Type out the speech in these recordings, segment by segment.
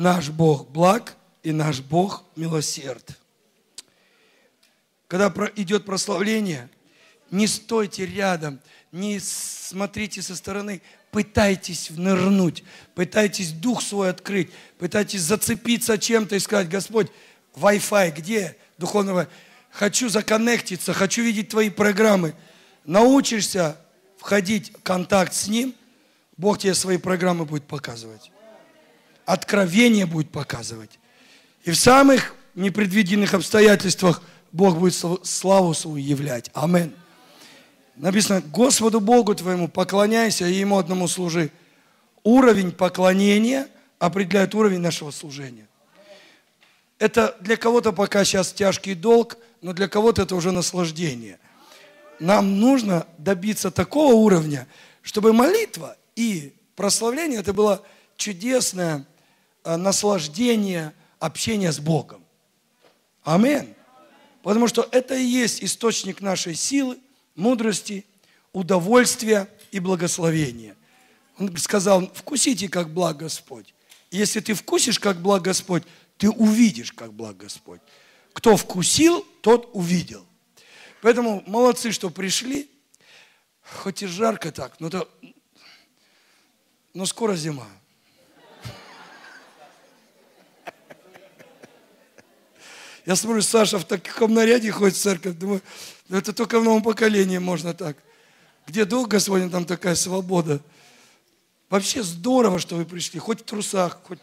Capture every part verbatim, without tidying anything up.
Наш Бог благ и наш Бог милосерд. Когда идет прославление, не стойте рядом, не смотрите со стороны, пытайтесь нырнуть, пытайтесь дух свой открыть, пытайтесь зацепиться чем-то и сказать: Господь, Wi-Fi где духовного? Хочу законнектиться, хочу видеть Твои программы. Научишься входить в контакт с Ним, Бог тебе свои программы будет показывать. Откровение будет показывать. И в самых непредвиденных обстоятельствах Бог будет славу свою являть. Аминь. Написано: Господу Богу твоему поклоняйся и Ему одному служи. Уровень поклонения определяет уровень нашего служения. Это для кого-то пока сейчас тяжкий долг, но для кого-то это уже наслаждение. Нам нужно добиться такого уровня, чтобы молитва и прославление это было чудесное наслаждение общения с Богом. Аминь. Потому что это и есть источник нашей силы, мудрости, удовольствия и благословения. Он сказал: вкусите, как благ Господь. И если ты вкусишь, как благ Господь, ты увидишь, как благ Господь. Кто вкусил, тот увидел. Поэтому молодцы, что пришли. Хоть и жарко так, но, то, но скоро зима. Я смотрю, Саша в таком наряде ходит в церковь. Думаю, это только в новом поколении можно так. Где Дух Господень, там такая свобода. Вообще здорово, что вы пришли. Хоть в трусах, хоть,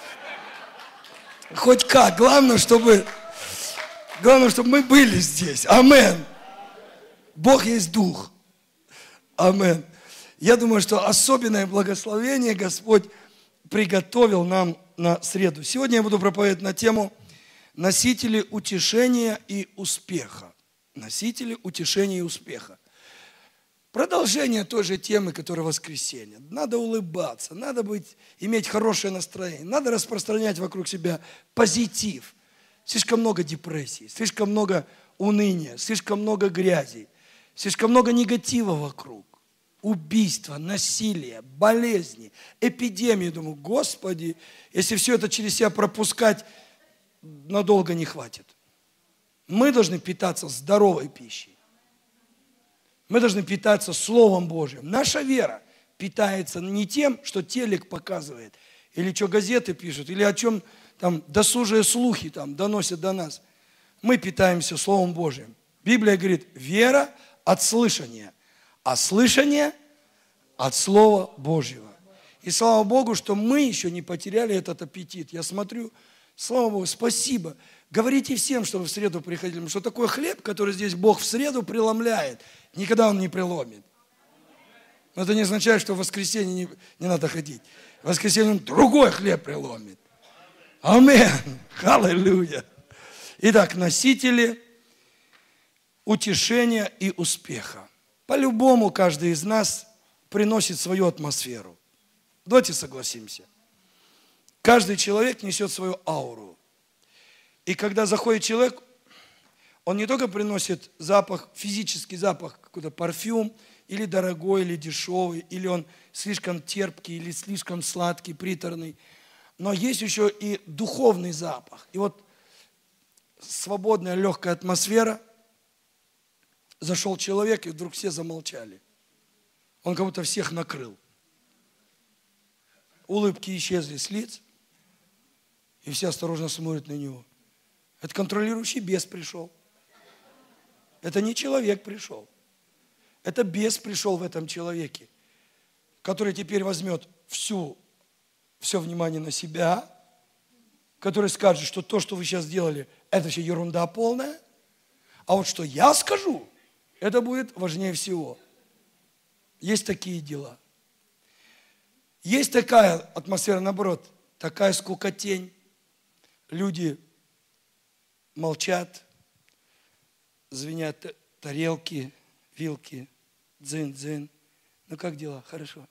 хоть как. Главное, чтобы, главное, чтобы мы были здесь. Аминь. Бог есть Дух. Аминь. Я думаю, что особенное благословение Господь приготовил нам на среду. Сегодня я буду проповедовать на тему носители утешения и успеха. Носители утешения и успеха. Продолжение той же темы, которая воскресенье. Надо улыбаться, надо быть, иметь хорошее настроение, надо распространять вокруг себя позитив. Слишком много депрессии, слишком много уныния, слишком много грязи, слишком много негатива вокруг. Убийства, насилие, болезни, эпидемии. Думаю, Господи, если все это через себя пропускать, надолго не хватит. Мы должны питаться здоровой пищей. Мы должны питаться Словом Божьим. Наша вера питается не тем, что телек показывает, или что газеты пишут, или о чем там досужие слухи там доносят до нас. Мы питаемся Словом Божьим. Библия говорит: вера от слышания, а слышание от Слова Божьего. И слава Богу, что мы еще не потеряли этот аппетит. Я смотрю, слава Богу, спасибо. Говорите всем, чтобы в среду приходили. Потому что такой хлеб, который здесь Бог в среду преломляет, никогда Он не преломит. Но это не означает, что в воскресенье не, не надо ходить. В воскресенье Он другой хлеб преломит. Аминь. Аллилуйя. Итак, носители утешения и успеха. По-любому каждый из нас приносит свою атмосферу. Давайте согласимся. Каждый человек несет свою ауру. И когда заходит человек, он не только приносит запах, физический запах, какой-то парфюм, или дорогой, или дешевый, или он слишком терпкий, или слишком сладкий, приторный. Но есть еще и духовный запах. И вот свободная, легкая атмосфера. Зашел человек, и вдруг все замолчали. Он как будто всех накрыл. Улыбки исчезли с лиц, и все осторожно смотрят на него. Это контролирующий бес пришел. Это не человек пришел. Это бес пришел в этом человеке, который теперь возьмет всю, все внимание на себя, который скажет, что то, что вы сейчас сделали, это все ерунда полная, а вот что я скажу, это будет важнее всего. Есть такие дела. Есть такая атмосфера, наоборот, такая скукотень. Люди молчат, звенят тарелки, вилки, дзынь-дзынь. Ну как дела? Хорошо.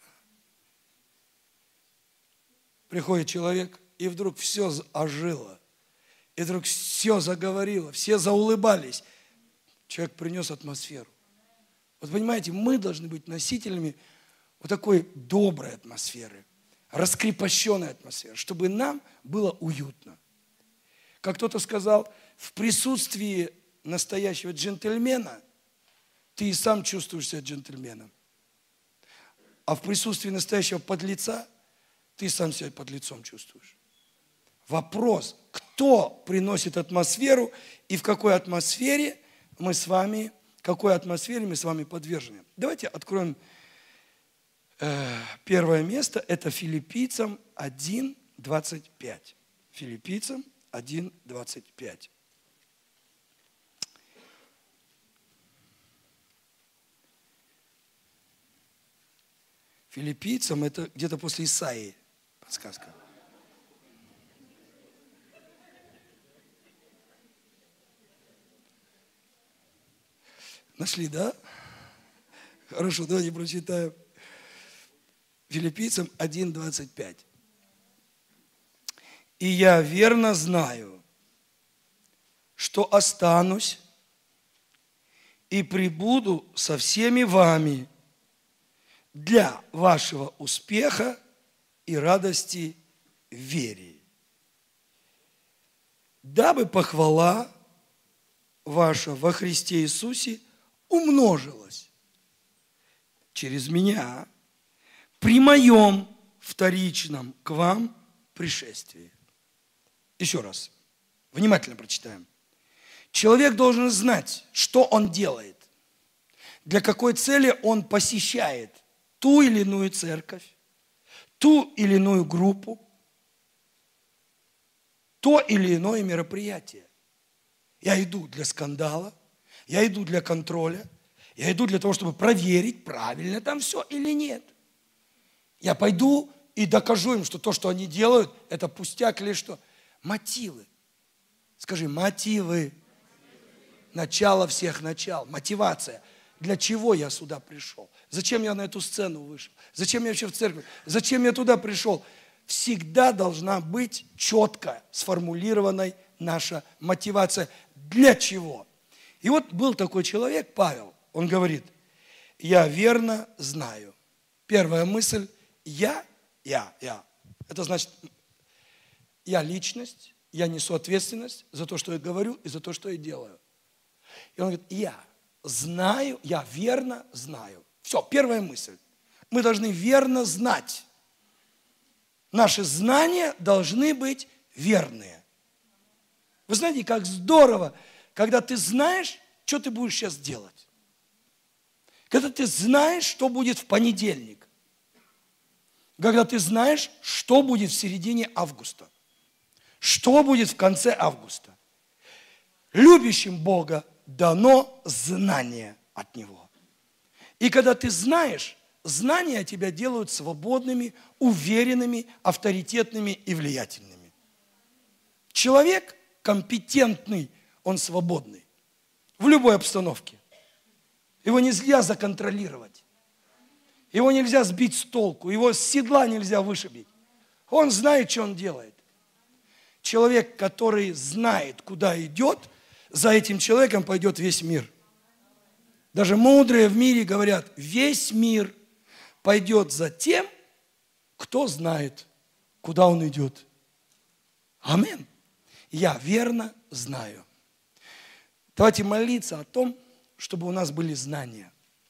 Приходит человек, и вдруг все ожило. И вдруг все заговорило, все заулыбались. Человек принес атмосферу. Вот понимаете, мы должны быть носителями вот такой доброй атмосферы. раскрепощенная атмосфера, чтобы нам было уютно. Как кто-то сказал, в присутствии настоящего джентльмена ты и сам чувствуешь себя джентльменом. А в присутствии настоящего подлеца ты сам себя подлецом чувствуешь. Вопрос, кто приносит атмосферу и в какой атмосфере мы с вами, какой атмосфере мы с вами подвержены. Давайте откроем э, первое место. Это Филиппийцам один, двадцать пять. Филиппийцам один, двадцать пять. Филиппийцам это где-то после Исаии подсказка. Нашли, да? Хорошо, давайте прочитаем. Филиппийцам один, двадцать пять. «И я верно знаю, что останусь и пребуду со всеми вами для вашего успеха и радости в вере, дабы похвала ваша во Христе Иисусе умножилась через меня при моем вторичном к вам пришествии». Еще раз, внимательно прочитаем. Человек должен знать, что он делает, для какой цели он посещает ту или иную церковь, ту или иную группу, то или иное мероприятие. Я иду для скандала, я иду для контроля, я иду для того, чтобы проверить, правильно там все или нет. Я пойду и докажу им, что то, что они делают, это пустяк или что. Мотивы. Скажи, мотивы. Начало всех начал. Мотивация. Для чего я сюда пришел? Зачем я на эту сцену вышел? Зачем я вообще в церковь? Зачем я туда пришел? Всегда должна быть четко сформулированной наша мотивация. Для чего? И вот был такой человек, Павел, он говорит, я верно знаю. Первая мысль, я, я, я. Это значит, я личность, я несу ответственность за то, что я говорю и за то, что я делаю. И он говорит, я знаю, я верно знаю. Все, первая мысль. Мы должны верно знать. Наши знания должны быть верные. Вы знаете, как здорово, когда ты знаешь, что ты будешь сейчас делать. Когда ты знаешь, что будет в понедельник. Когда ты знаешь, что будет в середине августа. Что будет в конце августа. Любящим Бога дано знание от Него. И когда ты знаешь, знания тебя делают свободными, уверенными, авторитетными и влиятельными. Человек компетентный, он свободный. В любой обстановке. Его нельзя законтролировать. Его нельзя сбить с толку. Его с седла нельзя вышибить. Он знает, что он делает. Человек, который знает, куда идет, за этим человеком пойдет весь мир. Даже мудрые в мире говорят, весь мир пойдет за тем, кто знает, куда он идет. Аминь. Я верно знаю. Давайте молиться о том, чтобы у нас были знания,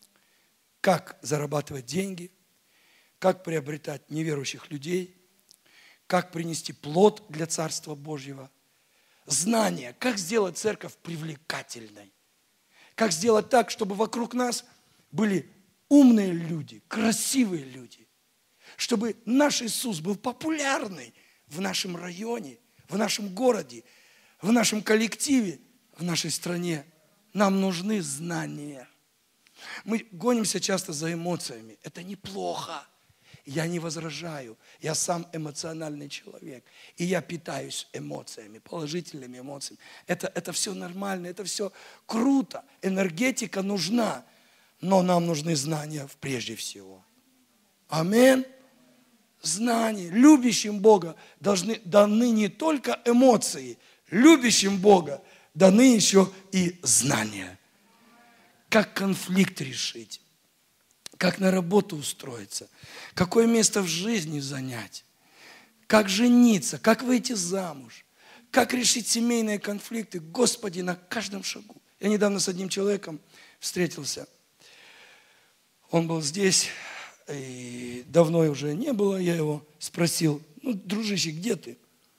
как зарабатывать деньги, как приобретать неверующих людей, как принести плод для Царства Божьего. Знания, как сделать церковь привлекательной, как сделать так, чтобы вокруг нас были умные люди, красивые люди, чтобы наш Иисус был популярный в нашем районе, в нашем городе, в нашем коллективе, в нашей стране. Нам нужны знания. Мы гонимся часто за эмоциями. Это неплохо. Я не возражаю. Я сам эмоциональный человек. И я питаюсь эмоциями, положительными эмоциями. Это, это все нормально, это все круто. Энергетика нужна. Но нам нужны знания прежде всего. Аминь. Знания. Любящим Бога должны даны не только эмоции. Любящим Бога даны еще и знания. Как конфликт решить. как на работу устроиться, какое место в жизни занять, как жениться, как выйти замуж, как решить семейные конфликты. Господи, на каждом шагу. Я недавно с одним человеком встретился. Он был здесь, и давно уже не было. Я его спросил: ну, дружище, где ты?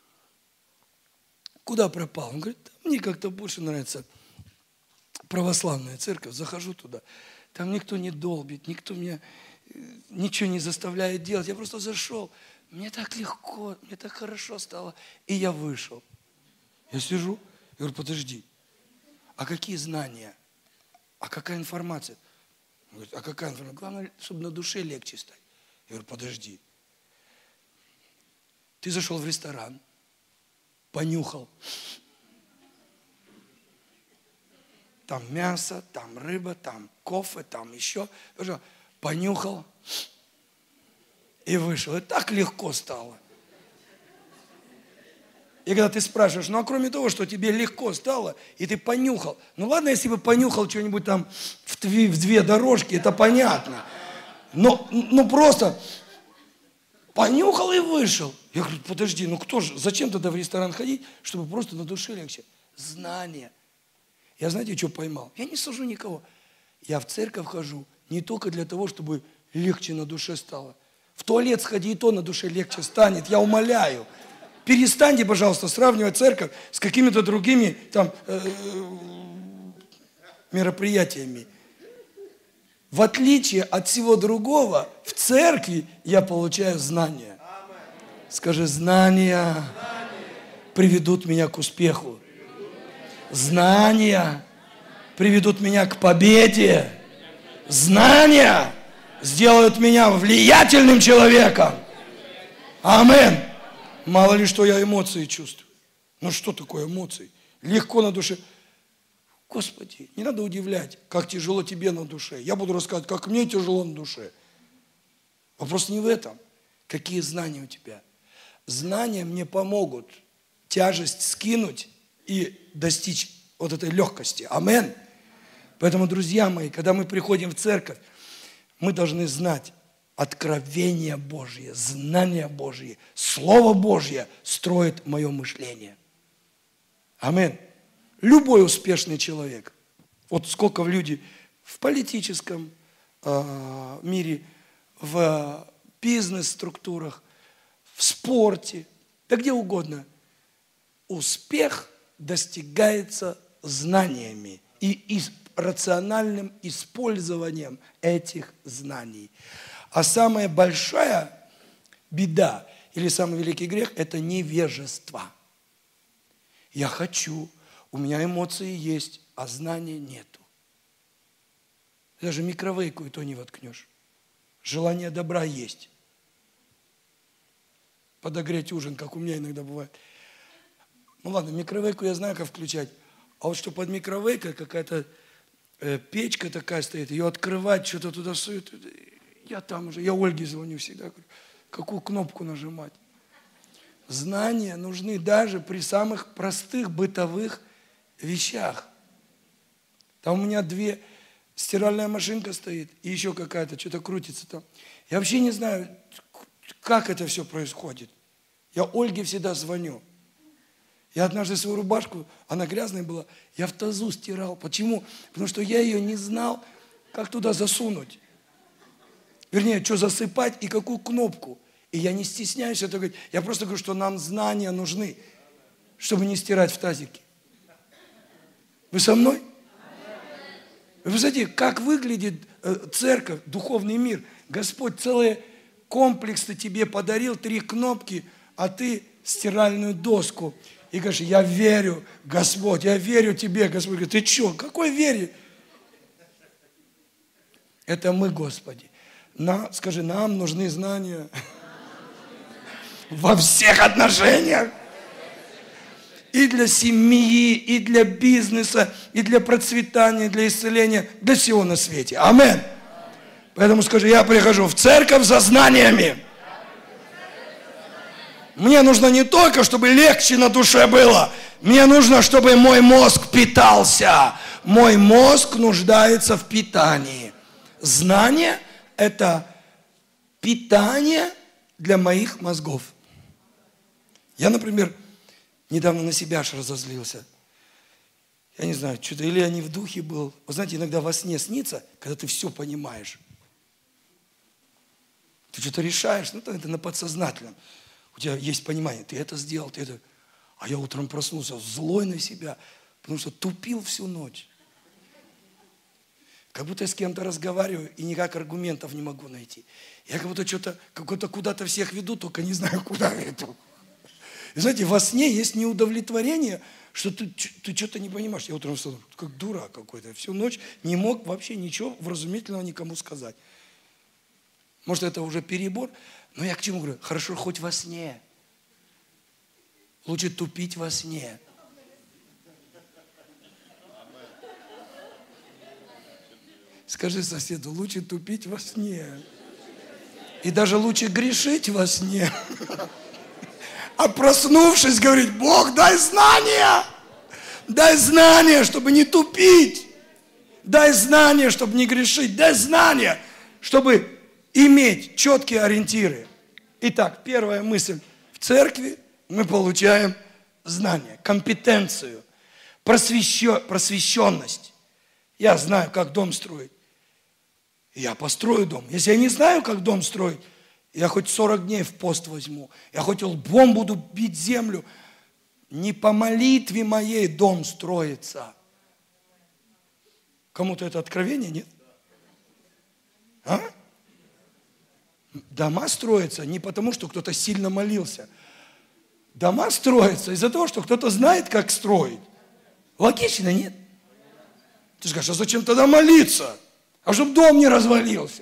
Куда пропал? Он говорит: мне как-то больше нравится православная церковь. Захожу туда. Там никто не долбит, никто меня ничего не заставляет делать. Я просто зашел. Мне так легко, мне так хорошо стало. И я вышел. Я сижу, я говорю: подожди, а какие знания? А какая информация? Он говорит: а какая информация? Главное, чтобы на душе легче стать. Я говорю: подожди. Ты зашел в ресторан, понюхал. Там мясо, там рыба, там кофе, там еще. Понюхал и вышел. И так легко стало. И когда ты спрашиваешь: ну а кроме того, что тебе легко стало, и ты понюхал. Ну ладно, если бы понюхал что-нибудь там в две, в две дорожки, это понятно. Но ну просто понюхал и вышел. Я говорю: подожди, ну кто же, зачем тогда в ресторан ходить, чтобы просто на душе легче? Знание. Я знаете, что поймал? Я не сужу никого. Я в церковь хожу не только для того, чтобы легче на душе стало. В туалет сходи, и то на душе легче станет, я умоляю. Перестаньте, пожалуйста, сравнивать церковь с какими-то другими там э, мероприятиями. В отличие от всего другого, в церкви я получаю знания. Скажи: знания приведут меня к успеху. Знания приведут меня к победе. Знания сделают меня влиятельным человеком. Амин. Мало ли что я эмоции чувствую. Ну что такое эмоции? Легко на душе. Господи, не надо удивлять, как тяжело тебе на душе. Я буду рассказывать, как мне тяжело на душе. Вопрос не в этом. Какие знания у тебя? Знания мне помогут тяжесть скинуть и достичь вот этой легкости. Амин. Поэтому, друзья мои, когда мы приходим в церковь, мы должны знать откровение Божье, знание Божье, Слово Божье строит мое мышление. Амин. Любой успешный человек, вот сколько люди в политическом э, мире, в бизнес-структурах, в спорте, да где угодно, успех достигается знаниями и, и рациональным использованием этих знаний. А самая большая беда или самый великий грех – это невежество. Я хочу, у меня эмоции есть, а знания нету. Даже микровейку и то не воткнешь. Желание добра есть. Подогреть ужин, как у меня иногда бывает. Ну ладно, микровейку я знаю, как включать. А вот что под микровейкой какая-то э, печка такая стоит, ее открывать, что-то туда суют. Я там уже, я Ольге звоню всегда, говорю: какую кнопку нажимать? Знания нужны даже при самых простых бытовых вещах. Там у меня две, стиральная машинка стоит, и еще какая-то, что-то крутится там. Я вообще не знаю, как это все происходит. Я Ольге всегда звоню. Я однажды свою рубашку, она грязная была, я в тазу стирал. Почему? Потому что я ее не знал, как туда засунуть. Вернее, что засыпать и какую кнопку. И я не стесняюсь это говорить. Я просто говорю, что нам знания нужны, чтобы не стирать в тазике. Вы со мной? Вы знаете, как выглядит церковь, духовный мир? Господь целый комплекс тебе подарил, три кнопки, а ты стиральную доску. И говоришь: я верю, Господь, я верю тебе, Господь. Говорит: ты что, какой вере? Это мы, Господи. На, скажи, нам нужны знания во всех отношениях. И для семьи, и для бизнеса, и для процветания, для исцеления, для всего на свете. Амин. Поэтому скажи: я прихожу в церковь за знаниями. Мне нужно не только, чтобы легче на душе было. Мне нужно, чтобы мой мозг питался. Мой мозг нуждается в питании. Знание – это питание для моих мозгов. Я, например, недавно на себя аж разозлился. Я не знаю, что-то, или я не в духе был. Вы знаете, иногда во сне снится, когда ты все понимаешь. Ты что-то решаешь, ну, это на подсознательном. У тебя есть понимание, ты это сделал, ты это... А я утром проснулся злой на себя, потому что тупил всю ночь. Как будто я с кем-то разговариваю и никак аргументов не могу найти. Я как будто что-то, как-то куда-то всех веду, только не знаю, куда веду. И знаете, во сне есть неудовлетворение, что ты, ты что-то не понимаешь. Я утром встал, как дурак какой-то. Всю ночь не мог вообще ничего вразумительного никому сказать. Может, это уже перебор? Но я к чему говорю? Хорошо, хоть во сне. Лучше тупить во сне. Скажи соседу, лучше тупить во сне. И даже лучше грешить во сне. А проснувшись, говорить, Бог, дай знания. Дай знания, чтобы не тупить. Дай знания, чтобы не грешить. Дай знания, чтобы иметь четкие ориентиры. Итак, первая мысль. В церкви мы получаем знания, компетенцию, просвещенность. Я знаю, как дом строить. Я построю дом. Если я не знаю, как дом строить, я хоть сорок дней в пост возьму. Я хоть лбом буду бить землю. Не по молитве моей дом строится. Кому-то это откровение, нет? А? Дома строятся не потому, что кто-то сильно молился. Дома строятся из-за того, что кто-то знает, как строить. Логично, нет? Ты скажешь, а зачем тогда молиться? А чтобы дом не развалился.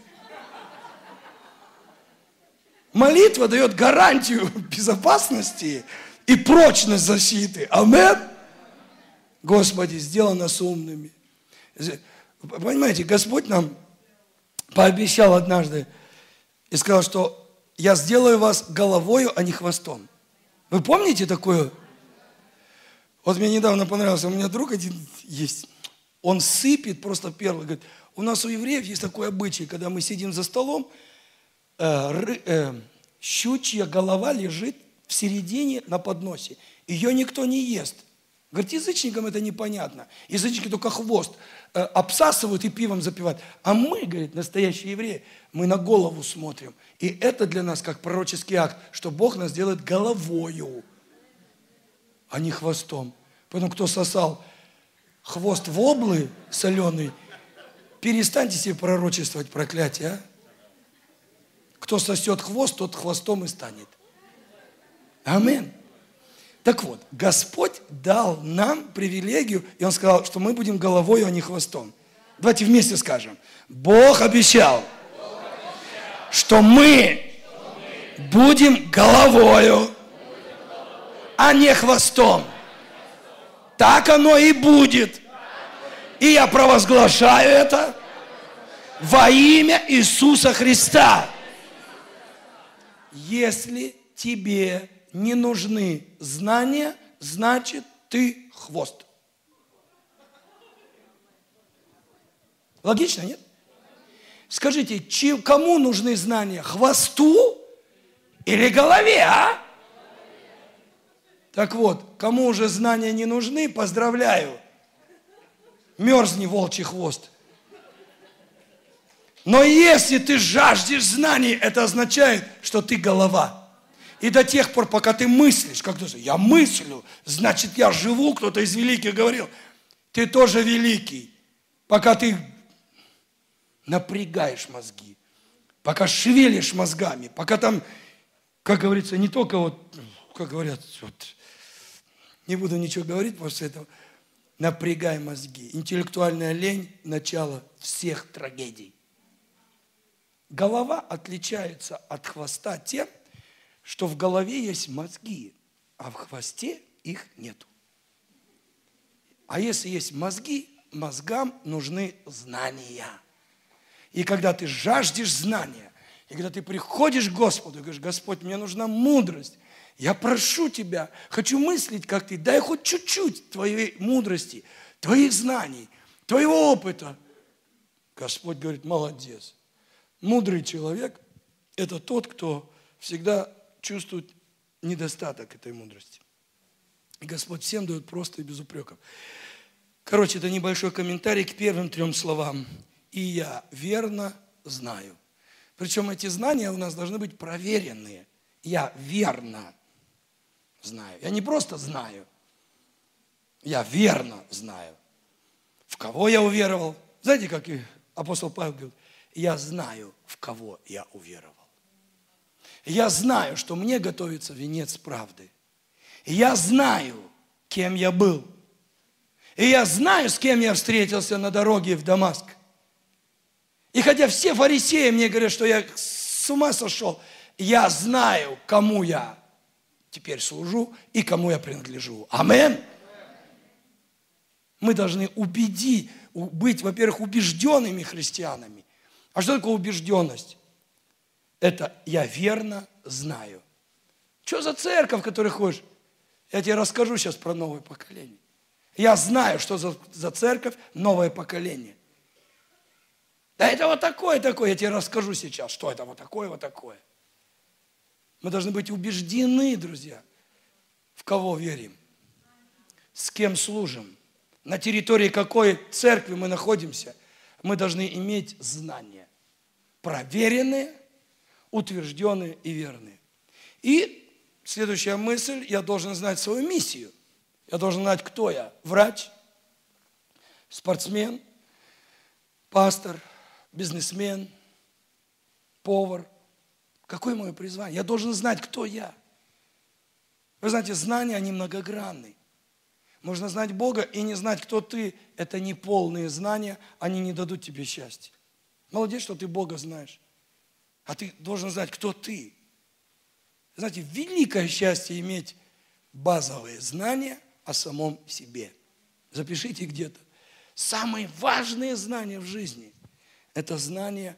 Молитва дает гарантию безопасности и прочность защиты. Амен. Господи, сделай нас умными. Понимаете, Господь нам пообещал однажды и сказал, что я сделаю вас головою, а не хвостом. Вы помните такое? Вот мне недавно понравился, у меня друг один есть. Он сыпет просто первый, говорит, у нас у евреев есть такой обычай, когда мы сидим за столом, э, ры, э, щучья голова лежит в середине на подносе. Ее никто не ест. Говорит, язычникам это непонятно. Язычники только хвост э, обсасывают и пивом запивают. А мы, говорит, настоящие евреи, мы на голову смотрим. И это для нас как пророческий акт, что Бог нас делает головою, а не хвостом. Поэтому кто сосал хвост воблы соленый, перестаньте себе пророчествовать проклятие, а? Кто сосет хвост, тот хвостом и станет. Амин. Так вот, Господь дал нам привилегию, и Он сказал, что мы будем головой, а не хвостом. Давайте вместе скажем. Бог обещал, Бог обещал что, мы что мы будем головою, будем а не хвостом. Так оно и будет. И я провозглашаю это во имя Иисуса Христа. Если тебе не нужны знания, значит, ты хвост. Логично, нет? Скажите, кому нужны знания? Хвосту или голове, а? Так вот, кому уже знания не нужны, поздравляю. Мерзни, волчий хвост. Но если ты жаждешь знаний, это означает, что ты голова. И до тех пор, пока ты мыслишь, как ты, я мыслю, значит, я живу, кто-то из великих говорил, ты тоже великий. Пока ты напрягаешь мозги, пока шевелишь мозгами, пока там, как говорится, не только вот, как говорят, вот, не буду ничего говорить после этого, напрягай мозги. Интеллектуальная лень – начало всех трагедий. Голова отличается от хвоста тем, что в голове есть мозги, а в хвосте их нету. А если есть мозги, мозгам нужны знания. И когда ты жаждешь знания, и когда ты приходишь к Господу и говоришь, Господь, мне нужна мудрость, я прошу Тебя, хочу мыслить, как Ты, дай хоть чуть-чуть Твоей мудрости, Твоих знаний, Твоего опыта. Господь говорит, молодец. Мудрый человек – это тот, кто всегда чувствует недостаток этой мудрости. И Господь всем дает просто и без упреков. Короче, это небольшой комментарий к первым трем словам. И я верно знаю. Причем эти знания у нас должны быть проверенные. Я верно знаю. Я не просто знаю. Я верно знаю. В кого я уверовал? Знаете, как и апостол Павел говорит, я знаю, в кого я уверовал. Я знаю, что мне готовится венец правды. Я знаю, кем я был. И я знаю, с кем я встретился на дороге в Дамаск. И хотя все фарисеи мне говорят, что я с ума сошел, я знаю, кому я теперь служу и кому я принадлежу. Амин. Мы должны убедить, быть, во-первых, убежденными христианами. А что такое убежденность? Это я верно знаю. Что за церковь, в которой ходишь? Я тебе расскажу сейчас про новое поколение. Я знаю, что за, за церковь новое поколение. Да это вот такое, такое. Я тебе расскажу сейчас, что это вот такое, вот такое. Мы должны быть убеждены, друзья, в кого верим, с кем служим, на территории какой церкви мы находимся. Мы должны иметь знания, проверенные, утвержденные и верные. И следующая мысль, я должен знать свою миссию. Я должен знать, кто я. Врач, спортсмен, пастор, бизнесмен, повар. Какое мое призвание? Я должен знать, кто я. Вы знаете, знания, они многогранны. Можно знать Бога и не знать, кто ты. Это не полные знания, они не дадут тебе счастья. Молодец, что ты Бога знаешь. А ты должен знать, кто ты. Знаете, великое счастье иметь базовые знания о самом себе. Запишите где-то. Самые важные знания в жизни – это знание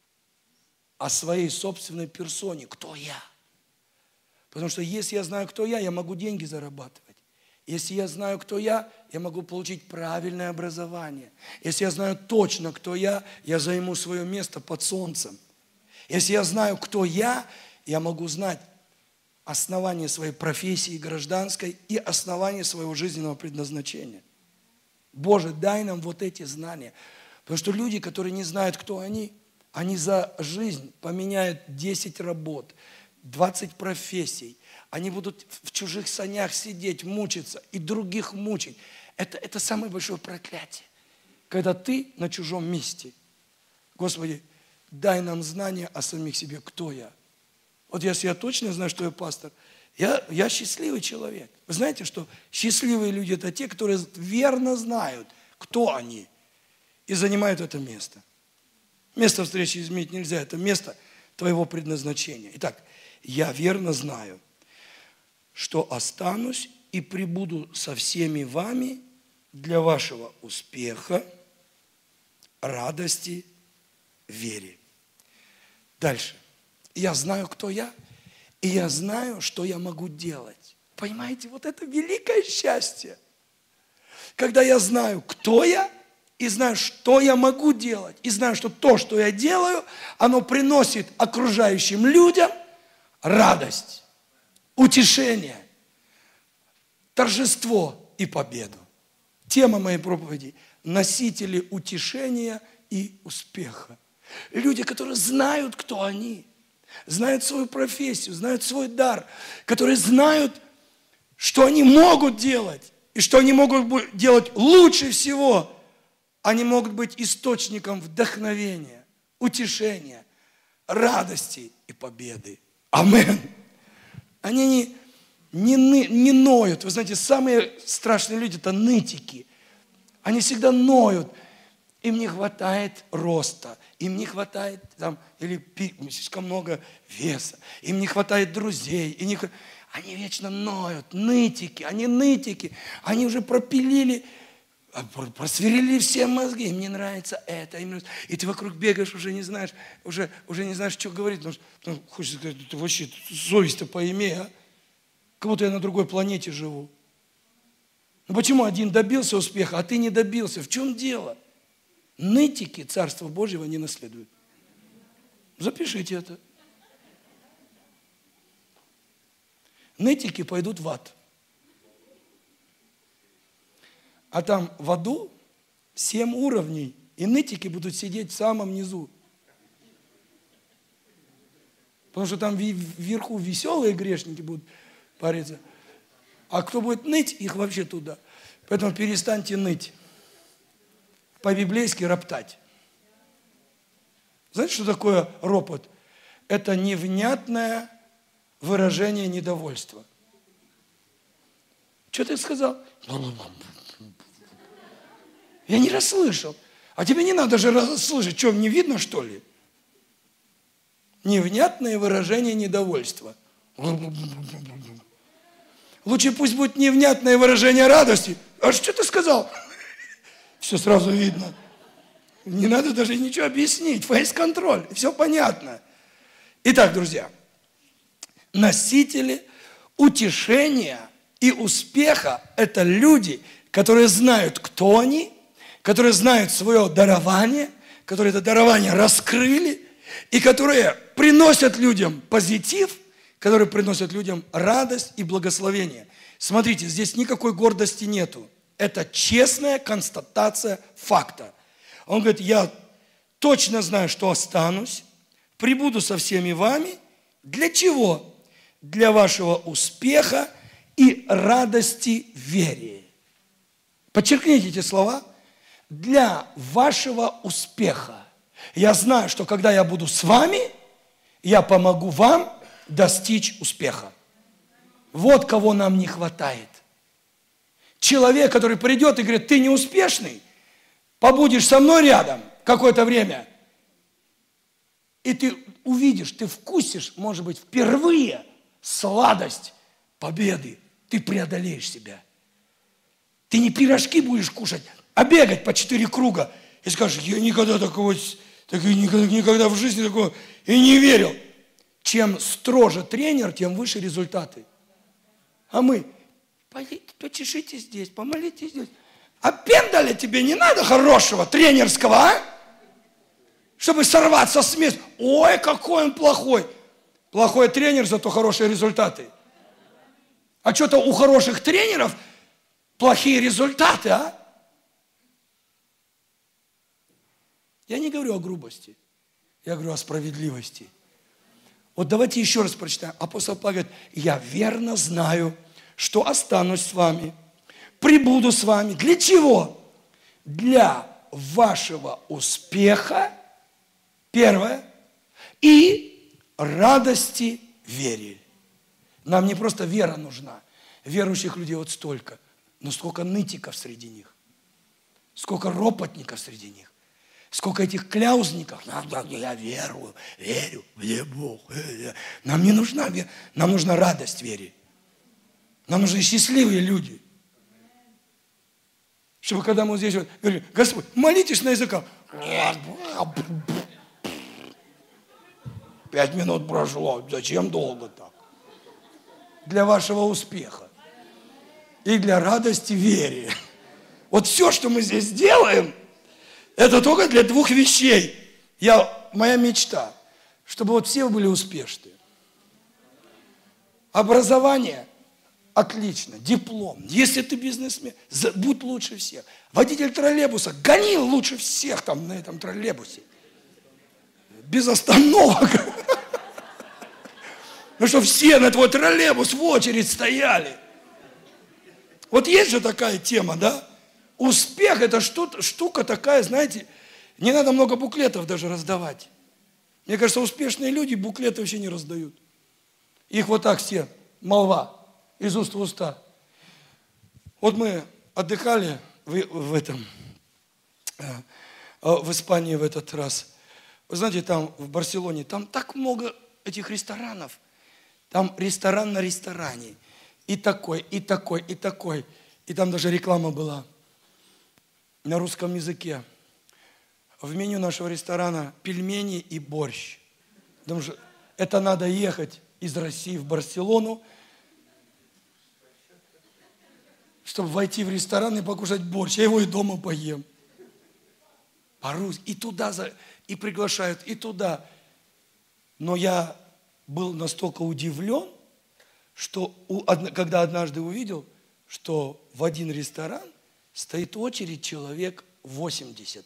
о своей собственной персоне. Кто я? Потому что если я знаю, кто я, я могу деньги зарабатывать. Если я знаю, кто я, я могу получить правильное образование. Если я знаю точно, кто я, я займу свое место под солнцем. Если я знаю, кто я, я могу знать основание своей профессии гражданской и основание своего жизненного предназначения. Боже, дай нам вот эти знания. Потому что люди, которые не знают, кто они, они за жизнь поменяют десять работ, двадцать профессий. Они будут в чужих санях сидеть, мучиться и других мучить. Это, это самое большое проклятие. Когда ты на чужом месте. Господи, дай нам знания о самих себе, кто я. Вот если я точно знаю, что я пастор, я, я счастливый человек. Вы знаете, что счастливые люди – это те, которые верно знают, кто они, и занимают это место. Место встречи изменить нельзя, это место твоего предназначения. Итак, я верно знаю, что останусь и пребуду со всеми вами для вашего успеха, радости, вере. Дальше. Я знаю, кто я, и я знаю, что я могу делать. Понимаете, вот это великое счастье. Когда я знаю, кто я, и знаю, что я могу делать, и знаю, что то, что я делаю, оно приносит окружающим людям радость, утешение, торжество и победу. Тема моей проповеди – носители утешения и успеха. Люди, которые знают, кто они, знают свою профессию, знают свой дар, которые знают, что они могут делать, и что они могут делать лучше всего. Они могут быть источником вдохновения, утешения, радости и победы. Амин. Они не, не, ны, не ноют. Вы знаете, самые страшные люди – это нытики. Они всегда ноют. Им не хватает роста, им не хватает там, или слишком много веса, им не хватает друзей. И не... Они вечно ноют, нытики, они нытики. Они уже пропилили, просверлили все мозги. Им не нравится это. Им нравится... И ты вокруг бегаешь, уже не знаешь, уже, уже не знаешь, что говорить. Потому что ну, хочется сказать, ты вообще совесть-то поимей, а? Как будто я на другой планете живу. Ну почему один добился успеха, а ты не добился? В чем дело? Нытики Царства Божьего не наследуют. Запишите это. Нытики пойдут в ад. А там в аду семь уровней, и нытики будут сидеть в самом низу. Потому что там вверху веселые грешники будут париться. А кто будет ныть, их вообще туда. Поэтому перестаньте ныть. По-библейски роптать. Знаете, что такое ропот? Это невнятное выражение недовольства. Что ты сказал? Я не расслышал. А тебе не надо же расслышать. Что, не видно, что ли? Невнятное выражение недовольства. Лучше пусть будет невнятное выражение радости. А что ты сказал? Все сразу видно. Не надо даже ничего объяснить. Фейс-контроль. Все понятно. Итак, друзья. Носители утешения и успеха – это люди, которые знают, кто они, которые знают свое дарование, которые это дарование раскрыли, и которые приносят людям позитив, которые приносят людям радость и благословение. Смотрите, здесь никакой гордости нету. Это честная констатация факта. Он говорит, я точно знаю, что останусь, прибуду со всеми вами. Для чего? Для вашего успеха и радости в вере. Подчеркните эти слова. Для вашего успеха. Я знаю, что когда я буду с вами, я помогу вам достичь успеха. Вот кого нам не хватает. Человек, который придет и говорит, ты неуспешный, побудешь со мной рядом какое-то время, и ты увидишь, ты вкусишь, может быть, впервые сладость победы. Ты преодолеешь себя. Ты не пирожки будешь кушать, а бегать по четыре круга. И скажешь, я никогда такого, так, никогда, никогда в жизни такого и не верил. Чем строже тренер, тем выше результаты. А мы, почешите здесь, помолитесь здесь. А пендаля тебе не надо хорошего, тренерского, а? Чтобы сорваться с места. Ой, какой он плохой. Плохой тренер, зато хорошие результаты. А что-то у хороших тренеров плохие результаты, а? Я не говорю о грубости. Я говорю о справедливости. Вот давайте еще раз прочитаем. Апостол Павел говорит, я верно знаю, что останусь с вами, прибуду с вами. Для чего? Для вашего успеха, первое, и радости в вере. Нам не просто вера нужна. Верующих людей вот столько. Но сколько нытиков среди них. Сколько ропотников среди них. Сколько этих кляузников. Я верую, верю, где Бог. Нам не нужна вера. Нам нужна радость в вере. Нам нужны счастливые люди. Чтобы когда мы здесь вот говорим, Господь, молитесь на языках. Пять минут прошло. Зачем долго так? Для вашего успеха. И для радости в вере. Вот все, что мы здесь делаем, это только для двух вещей. Я, моя мечта, чтобы вот все были успешны. Образование отлично, диплом. Если ты бизнесмен, будь лучше всех. Водитель троллейбуса, гони лучше всех там на этом троллейбусе. Без остановок. Ну что все на твой троллейбус в очередь стояли. Вот есть же такая тема, да? Успех – это штука такая, знаете, не надо много буклетов даже раздавать. Мне кажется, успешные люди буклеты вообще не раздают. Их вот так все, молва, из уст в уста. Вот мы отдыхали в, в этом, в Испании в этот раз. Вы знаете, там в Барселоне, там так много этих ресторанов. Там ресторан на ресторане. И такой, и такой, и такой. И там даже реклама была на русском языке. В меню нашего ресторана пельмени и борщ. Потому что это надо ехать из России в Барселону, чтобы войти в ресторан и покушать борщ. Я его и дома поем. По-русски. И туда, и приглашают, и туда. Но я был настолько удивлен, что у- одна- когда однажды увидел, что в один ресторан стоит очередь человек восемьдесят.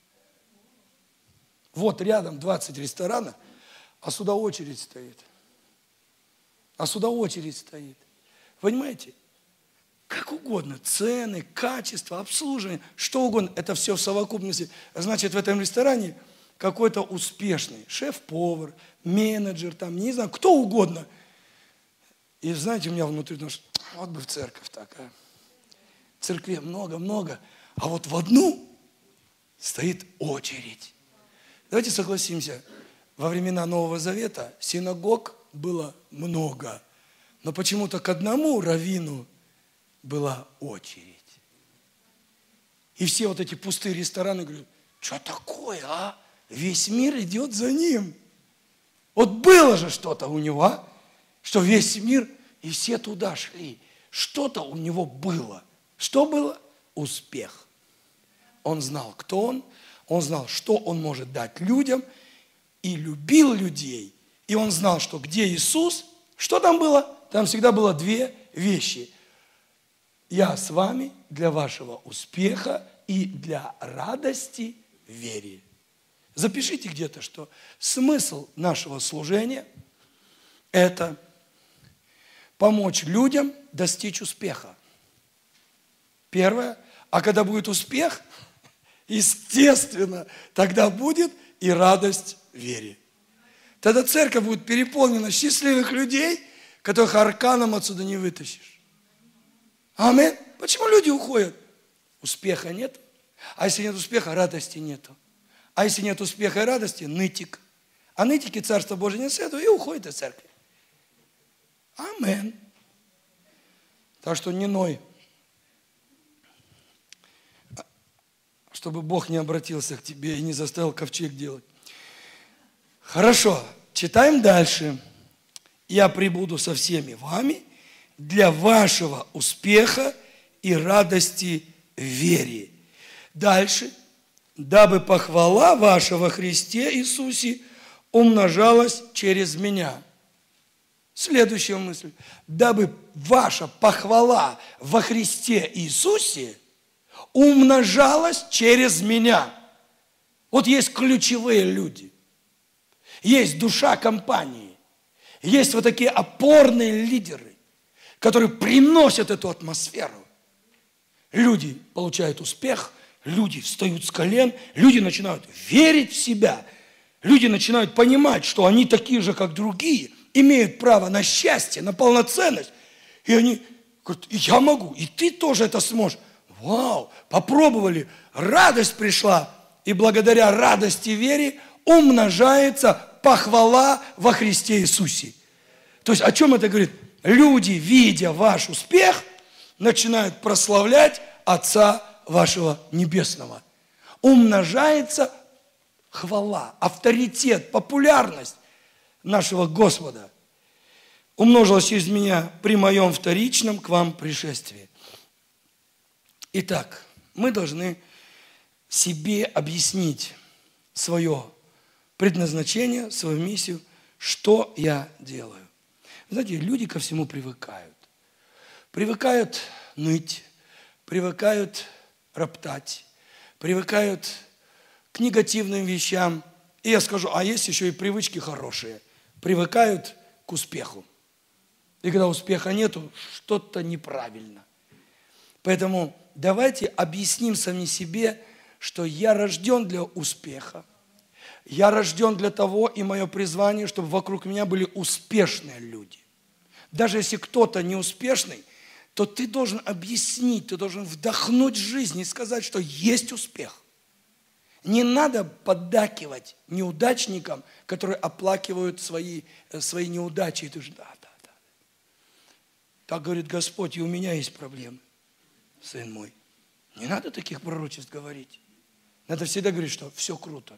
Вот рядом двадцать ресторанов, а сюда очередь стоит. А сюда очередь стоит. Понимаете? Как угодно. Цены, качество, обслуживание, что угодно. Это все в совокупности. Значит, в этом ресторане какой-то успешный шеф-повар, менеджер, там, не знаю, кто угодно. И знаете, у меня внутри, ну, вот бы в церковь так, а. В церкви много-много, а вот в одну стоит очередь. Давайте согласимся, во времена Нового Завета синагог было много, но почему-то к одному раввину была очередь. И все вот эти пустые рестораны говорят, что такое, а? Весь мир идет за ним. Вот было же что-то у него, а? Что весь мир, и все туда шли. Что-то у него было. Что было? Успех. Он знал, кто он, он знал, что он может дать людям, и любил людей. И он знал, что где Иисус, что там было? Там всегда было две вещи. Я с вами для вашего успеха и для радости в вере. Запишите где-то, что смысл нашего служения – это помочь людям достичь успеха. Первое. А когда будет успех, естественно, тогда будет и радость в вере. Тогда церковь будет переполнена счастливых людей, которых арканом отсюда не вытащишь. Аминь. Почему люди уходят? Успеха нет. А если нет успеха, радости нету. А если нет успеха и радости, нытик. А нытики Царство Божие не следуют и уходят из церкви. Аминь. Так что не ной. Чтобы Бог не обратился к тебе и не заставил ковчег делать. Хорошо, читаем дальше. Я прибуду со всеми вами для вашего успеха и радости в вере. Дальше. Дабы похвала ваша во Христе Иисусе умножалась через меня. Следующая мысль. Дабы ваша похвала во Христе Иисусе умножалась через меня. Вот есть ключевые люди. Есть душа компании. Есть вот такие опорные лидеры, которые приносят эту атмосферу. Люди получают успех, люди встают с колен, люди начинают верить в себя, люди начинают понимать, что они такие же, как другие, имеют право на счастье, на полноценность. И они говорят, я могу, и ты тоже это сможешь. Вау, попробовали, радость пришла, и благодаря радости и вере умножается похвала во Христе Иисусе. То есть о чем это говорит? Люди, видя ваш успех, начинают прославлять Отца вашего Небесного. Умножается хвала, авторитет, популярность нашего Господа. Умножилась через меня при моем вторичном к вам пришествии. Итак, мы должны себе объяснить свое предназначение, свою миссию, что я делаю. Знаете, люди ко всему привыкают. Привыкают ныть, привыкают роптать, привыкают к негативным вещам. И я скажу, а есть еще и привычки хорошие. Привыкают к успеху. И когда успеха нету, что-то неправильно. Поэтому давайте объясним сами себе, что я рожден для успеха. Я рожден для того, и мое призвание, чтобы вокруг меня были успешные люди. Даже если кто-то неуспешный, то ты должен объяснить, ты должен вдохнуть жизнь и сказать, что есть успех. Не надо поддакивать неудачникам, которые оплакивают свои, свои неудачи. И ты же, да, да, да. Так говорит Господь, и у меня есть проблемы, сын мой. Не надо таких пророчеств говорить. Надо всегда говорить, что все круто.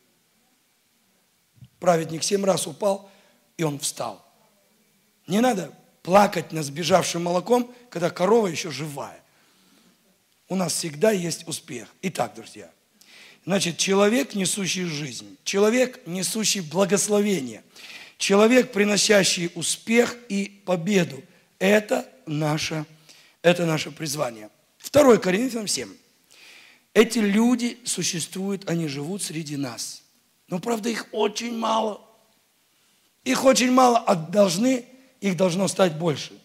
Праведник семь раз упал, и он встал. Не надо плакать над сбежавшим молоком, когда корова еще живая. У нас всегда есть успех. Итак, друзья, Значит, человек, несущий жизнь, человек, несущий благословение, человек, приносящий успех и победу. Это наше, это наше призвание. второе Коринфянам семь. Эти люди существуют, они живут среди нас. Но, правда, их очень мало. Их очень мало, а должны, их должно стать больше.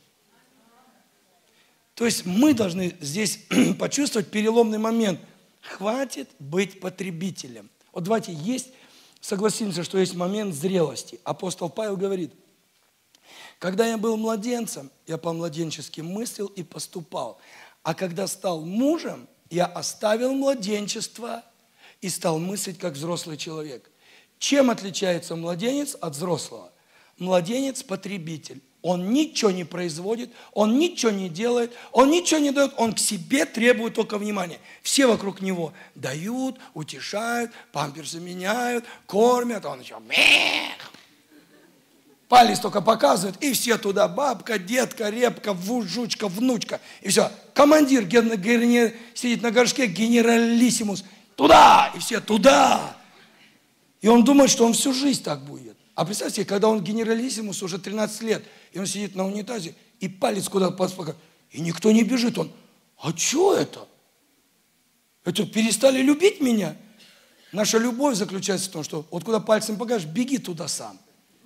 То есть мы должны здесь почувствовать переломный момент. Хватит быть потребителем. Вот давайте есть, согласимся, что есть момент зрелости. Апостол Павел говорит, когда я был младенцем, я по-младенчески мыслил и поступал. А когда стал мужем, я оставил младенчество и стал мыслить как взрослый человек. Чем отличается младенец от взрослого? Младенец – потребитель. Он ничего не производит, он ничего не делает, он ничего не дает, он к себе требует только внимания. Все вокруг него дают, утешают, памперсы меняют, кормят, он еще мех. Палец только показывает, и все туда, бабка, детка, репка, жучка, внучка, и все. Командир сидит на горшке, генералиссимус, туда, и все туда. И он думает, что он всю жизнь так будет. А представьте, когда он генералиссимус уже тринадцать лет, и он сидит на унитазе, и палец куда-то показывает, и никто не бежит, он, а что это? Это перестали любить меня? Наша любовь заключается в том, что вот куда пальцем покажешь, беги туда сам.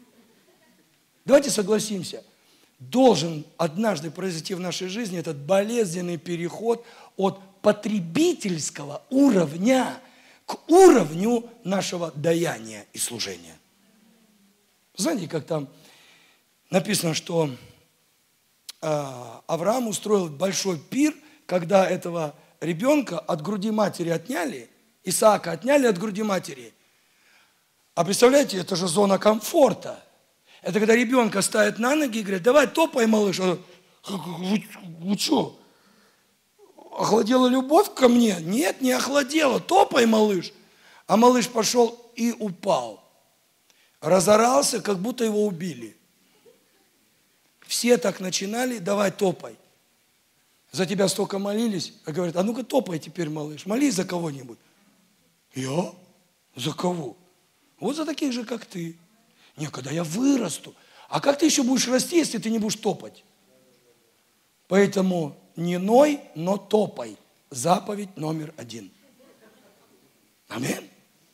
Давайте согласимся, должен однажды произойти в нашей жизни этот болезненный переход от потребительского уровня к уровню нашего даяния и служения. Знаете, как там написано, что э, Авраам устроил большой пир, когда этого ребенка от груди матери отняли, Исаака отняли от груди матери. А представляете, это же зона комфорта. Это когда ребенка ставят на ноги и говорят, давай топай, малыш. Вы, вы что, охладела любовь ко мне? Нет, не охладела, топай, малыш. А малыш пошел и упал. Разорался, как будто его убили. Все так начинали, давай топай. За тебя столько молились, а говорят, а ну-ка топай теперь, малыш, молись за кого-нибудь. Я? За кого? Вот за таких же, как ты. Не, когда я вырасту. А как ты еще будешь расти, если ты не будешь топать? Поэтому не ной, но топай. Заповедь номер один. Аминь.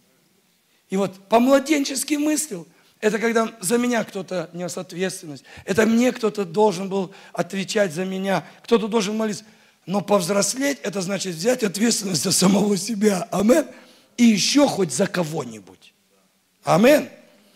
И вот по-младенчески мыслил, это когда за меня кто-то нес ответственность, это мне кто-то должен был отвечать за меня, кто-то должен молиться. Но повзрослеть, это значит взять ответственность за самого себя. Аминь. И еще хоть за кого-нибудь. Аминь.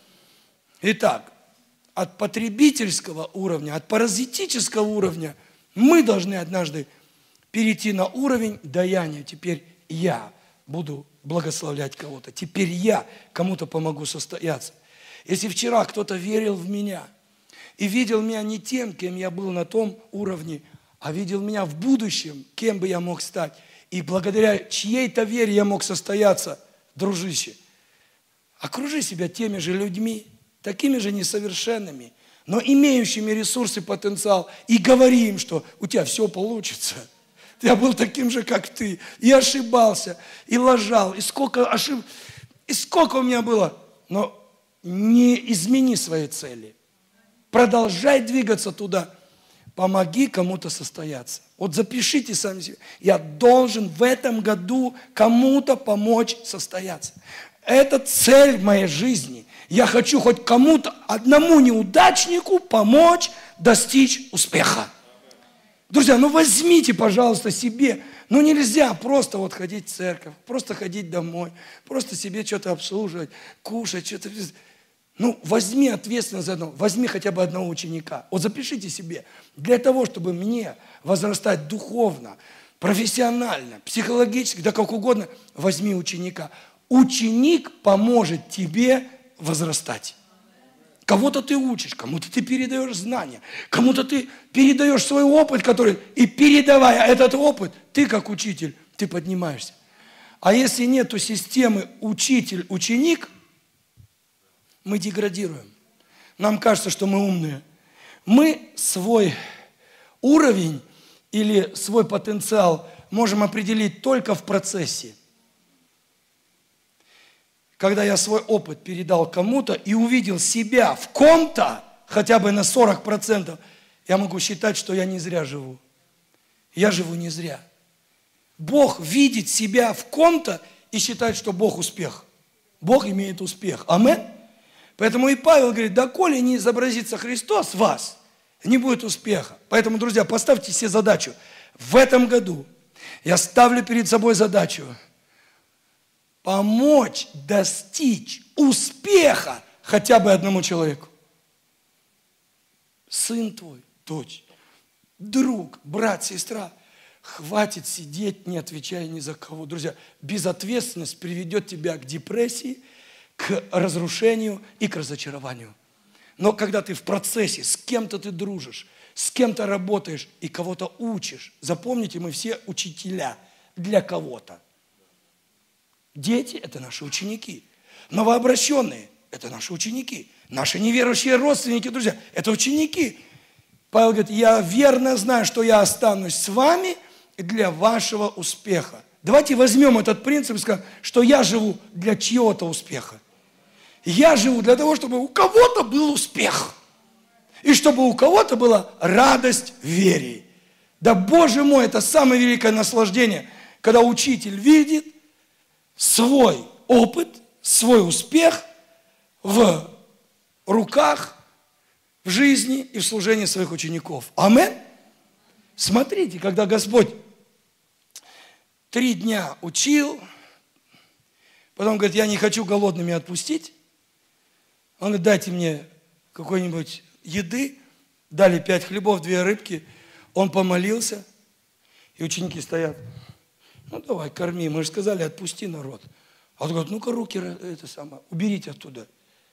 Итак, от потребительского уровня, от паразитического уровня мы должны однажды перейти на уровень даяния. Теперь я буду благословлять кого-то. Теперь я кому-то помогу состояться. Если вчера кто-то верил в меня и видел меня не тем, кем я был на том уровне, а видел меня в будущем, кем бы я мог стать, и благодаря чьей-то вере я мог состояться, дружище, окружи себя теми же людьми, такими же несовершенными, но имеющими ресурсы, потенциал, и говори им, что у тебя все получится. Я был таким же, как ты, и ошибался, и лажал, и сколько ошиб... и сколько у меня было. Но не измени свои цели. Продолжай двигаться туда. Помоги кому-то состояться. Вот запишите сами себе. Я должен в этом году кому-то помочь состояться. Это цель моей жизни. Я хочу хоть кому-то, одному неудачнику помочь достичь успеха. Друзья, ну возьмите, пожалуйста, себе. Ну нельзя просто вот ходить в церковь, просто ходить домой, просто себе что-то обслуживать, кушать, что-то. Ну возьми ответственность за одного, возьми хотя бы одного ученика. Вот запишите себе. Для того, чтобы мне возрастать духовно, профессионально, психологически, да как угодно, возьми ученика. Ученик поможет тебе возрастать. Кого-то ты учишь, кому-то ты передаешь знания, кому-то ты передаешь свой опыт, который, и передавая этот опыт, ты как учитель, ты поднимаешься. А если нету системы учитель-ученик, мы деградируем. Нам кажется, что мы умные. Мы свой уровень или свой потенциал можем определить только в процессе. когда я свой опыт передал кому-то и увидел себя в ком-то, хотя бы на сорок процентов, я могу считать, что я не зря живу. Я живу не зря. Бог видит себя в ком-то и считает, что Бог успех. Бог имеет успех. Аминь. Поэтому и Павел говорит, доколе не изобразится Христос в вас, не будет успеха. Поэтому, друзья, поставьте себе задачу. В этом году я ставлю перед собой задачу помочь достичь успеха хотя бы одному человеку. Сын твой, дочь, друг, брат, сестра. Хватит сидеть, не отвечая ни за кого. Друзья, безответственность приведет тебя к депрессии, к разрушению и к разочарованию. Но когда ты в процессе, с кем-то ты дружишь, с кем-то работаешь и кого-то учишь. Запомните, мы все учителя для кого-то. Дети – это наши ученики. Новообращенные – это наши ученики. Наши неверующие родственники, друзья, это ученики. Павел говорит, я верно знаю, что я останусь с вами для вашего успеха. Давайте возьмем этот принцип и скажем, что я живу для чьего-то успеха. Я живу для того, чтобы у кого-то был успех. И чтобы у кого-то была радость в вере. Да, Боже мой, это самое великое наслаждение, когда учитель видит свой опыт, свой успех в руках, в жизни и в служении своих учеников. Аминь. Смотрите, когда Господь три дня учил, потом говорит, я не хочу голодными отпустить. Он говорит, дайте мне какой-нибудь еды. Дали пять хлебов, две рыбки. Он помолился, и ученики стоят. Ну давай, корми. Мы же сказали, отпусти народ. А он говорит, ну-ка руки это самое, уберите оттуда.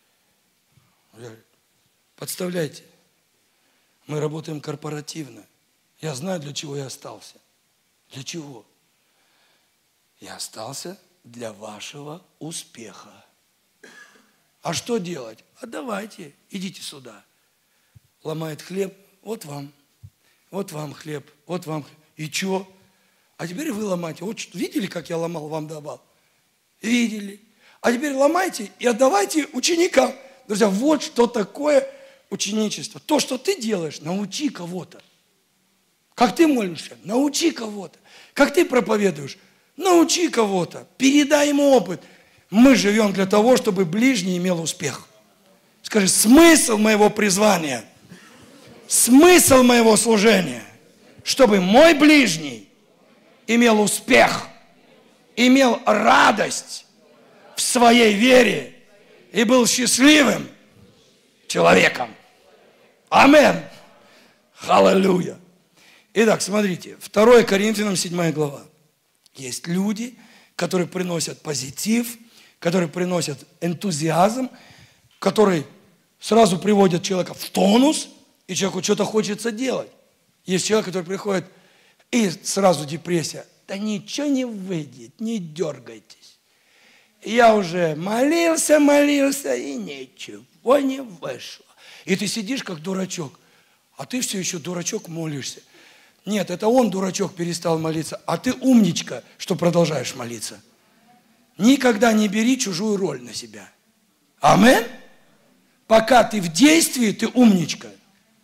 Подставляйте. Мы работаем корпоративно. Я знаю, для чего я остался. Для чего? Я остался для вашего успеха. А что делать? А давайте, идите сюда. Ломает хлеб, вот вам. Вот вам хлеб, вот вам хлеб. И что? А теперь вы ломайте. Вот видели, как я ломал, вам давал? Видели. А теперь ломайте и отдавайте ученикам. Друзья, вот что такое ученичество. То, что ты делаешь, научи кого-то. Как ты молишься, научи кого-то. Как ты проповедуешь, научи кого-то. Передай ему опыт. Мы живем для того, чтобы ближний имел успех. Скажи, смысл моего призвания, смысл моего служения, чтобы мой ближний имел успех, имел радость в своей вере и был счастливым человеком. Аминь. Аллилуйя. Итак, смотрите, второе Коринфянам седьмая глава. Есть люди, которые приносят позитив, которые приносят энтузиазм, которые сразу приводят человека в тонус, и человеку что-то хочется делать. Есть человек, который приходит, и сразу депрессия. Да ничего не выйдет, не дергайтесь. Я уже молился, молился, и ничего не вышло. И ты сидишь как дурачок, а ты все еще дурачок молишься. Нет, это он, дурачок, перестал молиться, а ты умничка, что продолжаешь молиться. Никогда не бери чужую роль на себя. Аминь. Пока ты в действии, ты умничка.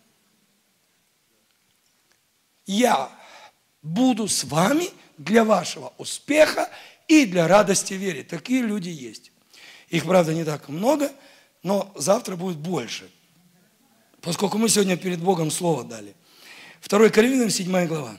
Я буду с вами для вашего успеха и для радости в вере. Такие люди есть. Их, правда, не так много, но завтра будет больше. Поскольку мы сегодня перед Богом слово дали. второе Коринфянам седьмая глава.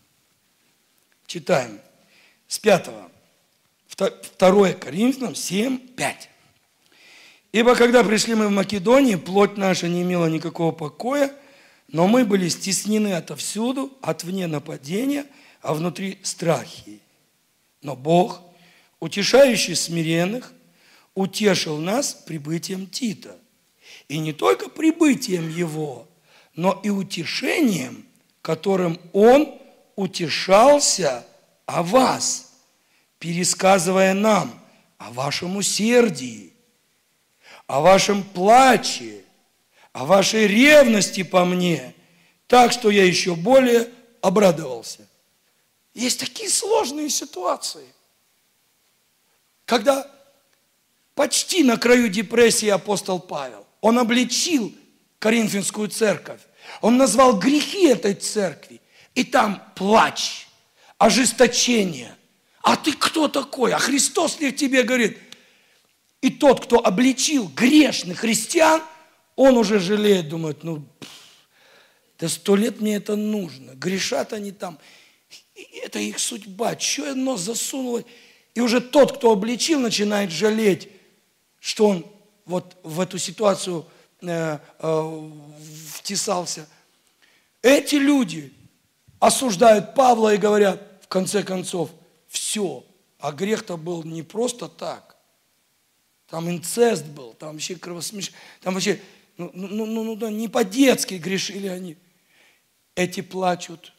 Читаем с пятого. второе Коринфянам семь, пять. Ибо когда пришли мы в Македонию, плоть наша не имела никакого покоя, но мы были стеснены отовсюду, отвне нападения, а внутри страхи. Но Бог, утешающий смиренных, утешил нас прибытием Тита. И не только прибытием его, но и утешением, которым он утешался о вас, пересказывая нам о вашем усердии, о вашем плаче, о вашей ревности по мне, так что я еще более обрадовался. Есть такие сложные ситуации, когда почти на краю депрессии апостол Павел. Он обличил Коринфянскую церковь. Он назвал грехи этой церкви. И там плач, ожесточение. А ты кто такой? А Христос ли в тебе говорит? И тот, кто обличил грешных христиан, он уже жалеет, думает, ну, да сто лет мне это нужно. Грешат они там. Это их судьба. Что я нос засунул? И уже тот, кто обличил, начинает жалеть, что он вот в эту ситуацию э, э, втесался. Эти люди осуждают Павла и говорят, в конце концов, все. А грех-то был не просто так. Там инцест был, там вообще кровосмешение. Там вообще, ну, ну, ну, ну да, не по-детски грешили они. Эти плачут.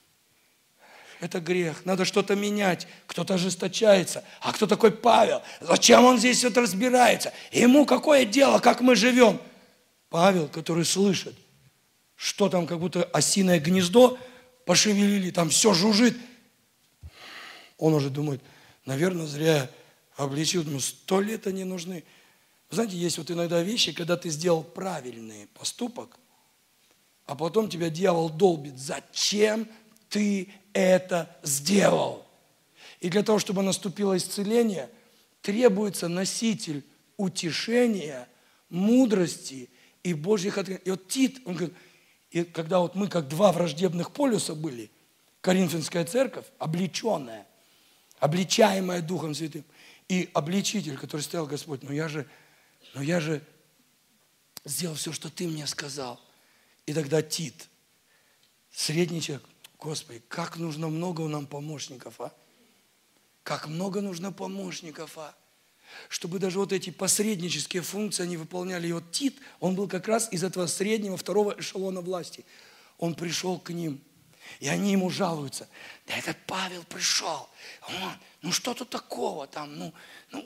Это грех, надо что-то менять. Кто-то ожесточается. А кто такой Павел? Зачем он здесь вот разбирается? Ему какое дело, как мы живем? Павел, который слышит, что там как будто осиное гнездо пошевелили, там все жужжит. Он уже думает, наверное, зря я обличил. Думаю, сто лет они нужны. Вы знаете, есть вот иногда вещи, когда ты сделал правильный поступок, а потом тебя дьявол долбит. Зачем ты это сделал? И для того, чтобы наступило исцеление, требуется носитель утешения, мудрости и Божьих откровений. И вот Тит, он говорит, и когда вот мы как два враждебных полюса были, Коринфянская церковь, облеченная, обличаемая Духом Святым, и обличитель, который стоял, Господь, ну я же, ну я же сделал все, что ты мне сказал. И тогда Тит, средний человек, Господи, как нужно много нам помощников, а? Как много нужно помощников, а? Чтобы даже вот эти посреднические функции они выполняли. И вот Тит, он был как раз из этого среднего, второго эшелона власти. Он пришел к ним, и они ему жалуются. Да этот Павел пришел. Он, ну что тут такого там, ну, ну,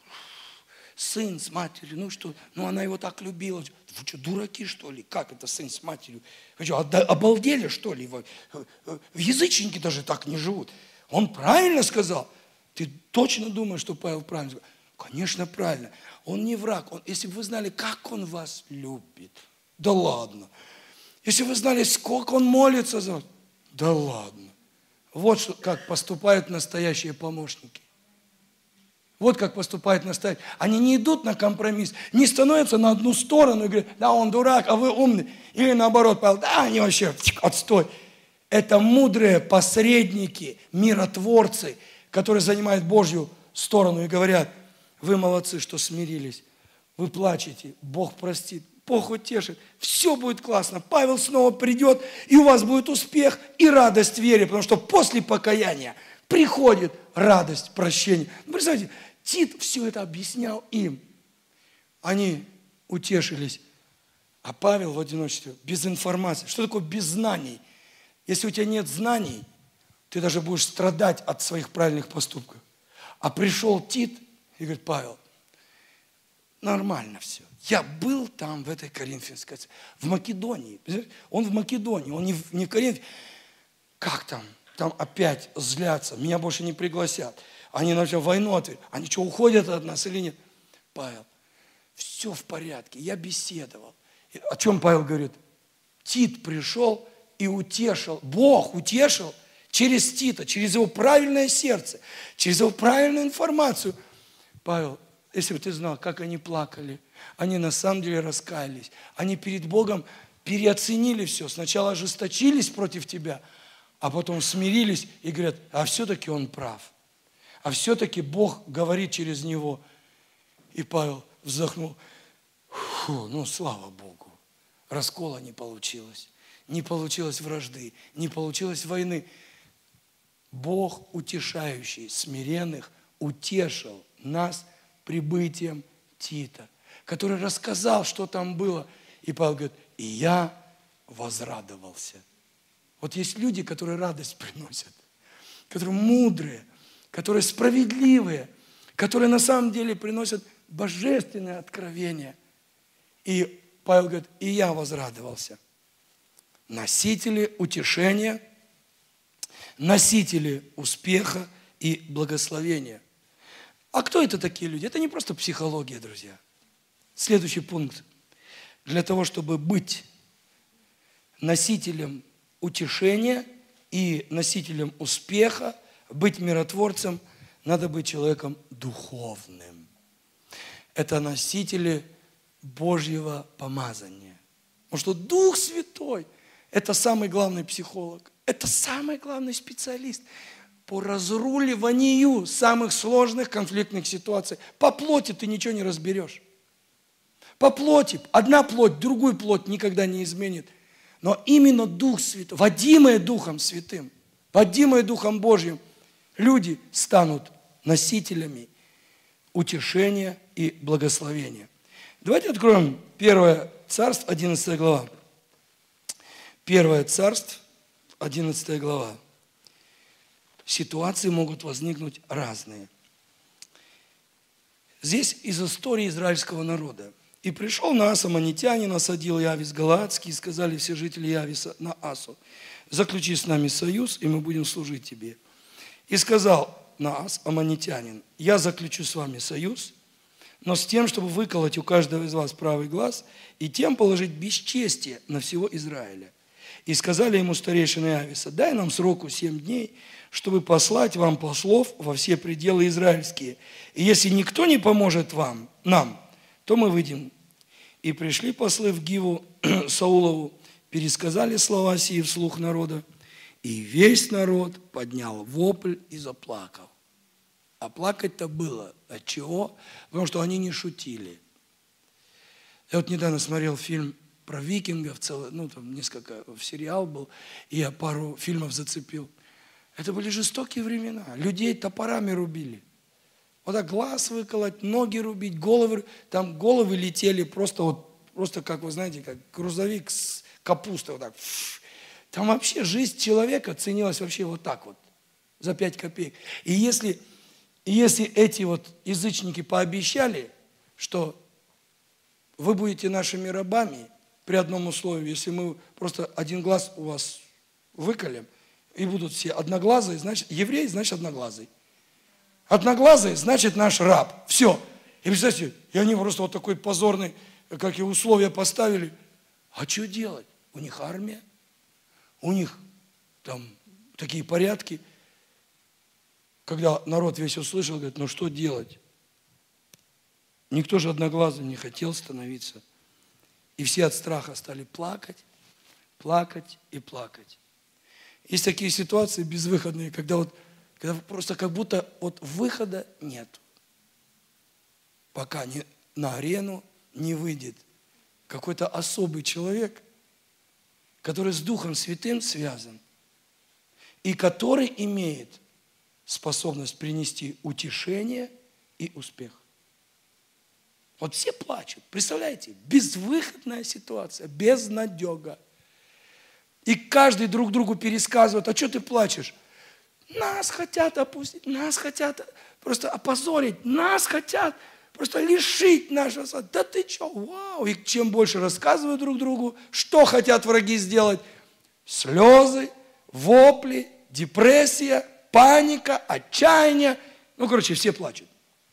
сын с матерью, ну что, ну она его так любила. Вы что, дураки, что ли? Как это сын с матерью? Вы что, обалдели, что ли? Язычники даже так не живут. Он правильно сказал. Ты точно думаешь, что Павел правильно сказал? Конечно, правильно. Он не враг. Он, если бы вы знали, как он вас любит. Да ладно. Если бы вы знали, сколько он молится за вас. Да ладно. Вот что, как поступают настоящие помощники. Вот как поступают настоящие. Они не идут на компромисс, не становятся на одну сторону и говорят, да, он дурак, а вы умный. Или наоборот, Павел, да, они вообще отстой. Это мудрые посредники, миротворцы, которые занимают Божью сторону и говорят, вы молодцы, что смирились. Вы плачете, Бог простит, Бог утешит. Все будет классно. Павел снова придет, и у вас будет успех и радость в вере, потому что после покаяния приходит радость прощения. Представьте, Тит все это объяснял им. Они утешились. А Павел в одиночестве, без информации. Что такое без знаний? Если у тебя нет знаний, ты даже будешь страдать от своих правильных поступков. А пришел Тит и говорит, Павел, нормально все. Я был там, в этой Коринфянской, в Македонии. Он в Македонии, он не в, не в Коринфе. Как там? Там опять злятся, меня больше не пригласят. Они начали войну ответить. Они что, уходят от нас или нет? Павел, все в порядке, я беседовал. И о чем Павел говорит? Тит пришел и утешил, Бог утешил через Тита, через его правильное сердце, через его правильную информацию. Павел, если бы ты знал, как они плакали, они на самом деле раскаялись. Они перед Богом переоценили все. Сначала ожесточились против тебя, а потом смирились и говорят, а все-таки он прав. А все-таки Бог говорит через него. И Павел вздохнул. Фу, ну слава Богу. Раскола не получилось. Не получилось вражды, не получилось войны. Бог, утешающий смиренных, утешил нас прибытием Тита, который рассказал, что там было. И Павел говорит, и я возрадовался. Вот есть люди, которые радость приносят, которые мудрые, которые справедливые, которые на самом деле приносят божественное откровение. И Павел говорит, и я возрадовался. Носители утешения, носители успеха и благословения. А кто это такие люди? Это не просто психология, друзья. Следующий пункт. Для того, чтобы быть носителем утешения и носителем успеха, быть миротворцем, надо быть человеком духовным. Это носители Божьего помазания. Потому что Дух Святой – это самый главный психолог, это самый главный специалист по разруливанию самых сложных конфликтных ситуаций. По плоти ты ничего не разберешь. По плоти, одна плоть, другую плоть никогда не изменит. Но именно Дух Святой, водимые Духом Святым, водимые Духом Божьим, люди станут носителями утешения и благословения. Давайте откроем Первое Царство, одиннадцатая глава. Первое Царство, одиннадцатая глава. Ситуации могут возникнуть разные. Здесь из истории израильского народа. «И пришел Наас, аммонитянин, осадил Явис Галаадский, и сказали все жители Явиса Наасу: заключи с нами союз, и мы будем служить тебе. И сказал Наас, аммонитянин: я заключу с вами союз, но с тем, чтобы выколоть у каждого из вас правый глаз, и тем положить бесчестие на всего Израиля. И сказали ему старейшины Явиса: дай нам сроку семь дней, чтобы послать вам послов во все пределы израильские. И если никто не поможет вам, нам, то мы выйдем. И пришли послы в Гиву Саулову, пересказали слова сии вслух народа, и весь народ поднял вопль и заплакал». А плакать-то было от чего? Потому что они не шутили. Я вот недавно смотрел фильм про викингов, целый, ну там несколько, сериал был, и я пару фильмов зацепил. Это были жестокие времена. Людей топорами рубили. Вот так глаз выколоть, ноги рубить, головы. Там головы летели просто вот, просто как вы знаете, как грузовик с капустой. Вот так. Там вообще жизнь человека ценилась вообще вот так вот, за пять копеек. И если, и если эти вот язычники пообещали, что вы будете нашими рабами при одном условии, если мы просто один глаз у вас выколем, и будут все одноглазые, значит, еврей, значит, одноглазый. Одноглазый, значит, наш раб. Все. И представьте, и они просто вот такой позорный, как и условия поставили. А что делать? У них армия, у них там такие порядки. Когда народ весь услышал, говорит: ну что делать? Никто же одноглазый не хотел становиться. И все от страха стали плакать, плакать и плакать. Есть такие ситуации безвыходные, когда вот когда просто как будто вот выхода нет. Пока не, на арену не выйдет какой-то особый человек, который с Духом Святым связан, и который имеет способность принести утешение и успех. Вот все плачут, представляете? Безвыходная ситуация, безнадега. И каждый друг другу пересказывает: а что ты плачешь? Нас хотят опустить, нас хотят просто опозорить, нас хотят просто лишить нашего сада. Да ты что, вау! И чем больше рассказывают друг другу, что хотят враги сделать? Слезы, вопли, депрессия, паника, отчаяние. Ну, короче, все плачут.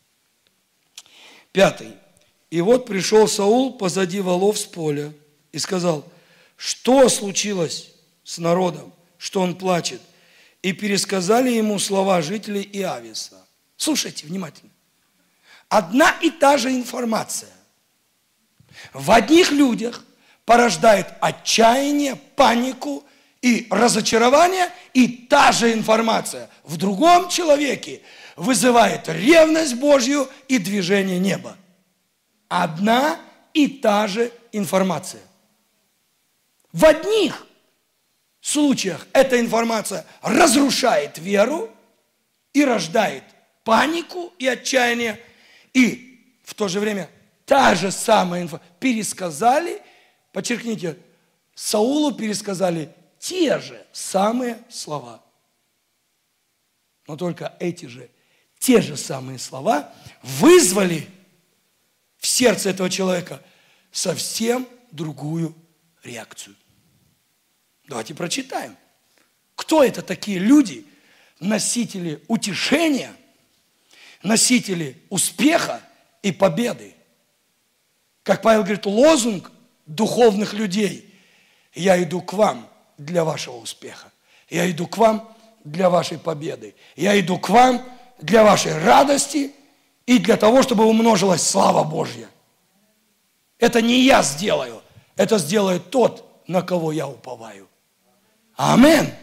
Пятый. И вот пришел Саул позади волов с поля и сказал: что случилось с народом, что он плачет? И пересказали ему слова жителей Иависа. Слушайте внимательно. Одна и та же информация в одних людях порождает отчаяние, панику и разочарование, и та же информация в другом человеке вызывает ревность Божью и движение неба. Одна и та же информация. В одних случаях эта информация разрушает веру и рождает панику и отчаяние. И в то же время та же самая информация. Пересказали, подчеркните, Саулу пересказали те же самые слова. Но только эти же, те же самые слова вызвали в сердце этого человека совсем другую реакцию. Давайте прочитаем. Кто это такие люди, носители утешения, носители успеха и победы. Как Павел говорит, лозунг духовных людей: я иду к вам для вашего успеха. Я иду к вам для вашей победы. Я иду к вам для вашей радости и для того, чтобы умножилась слава Божья. Это не я сделаю, это сделает тот, на кого я уповаю. Амин.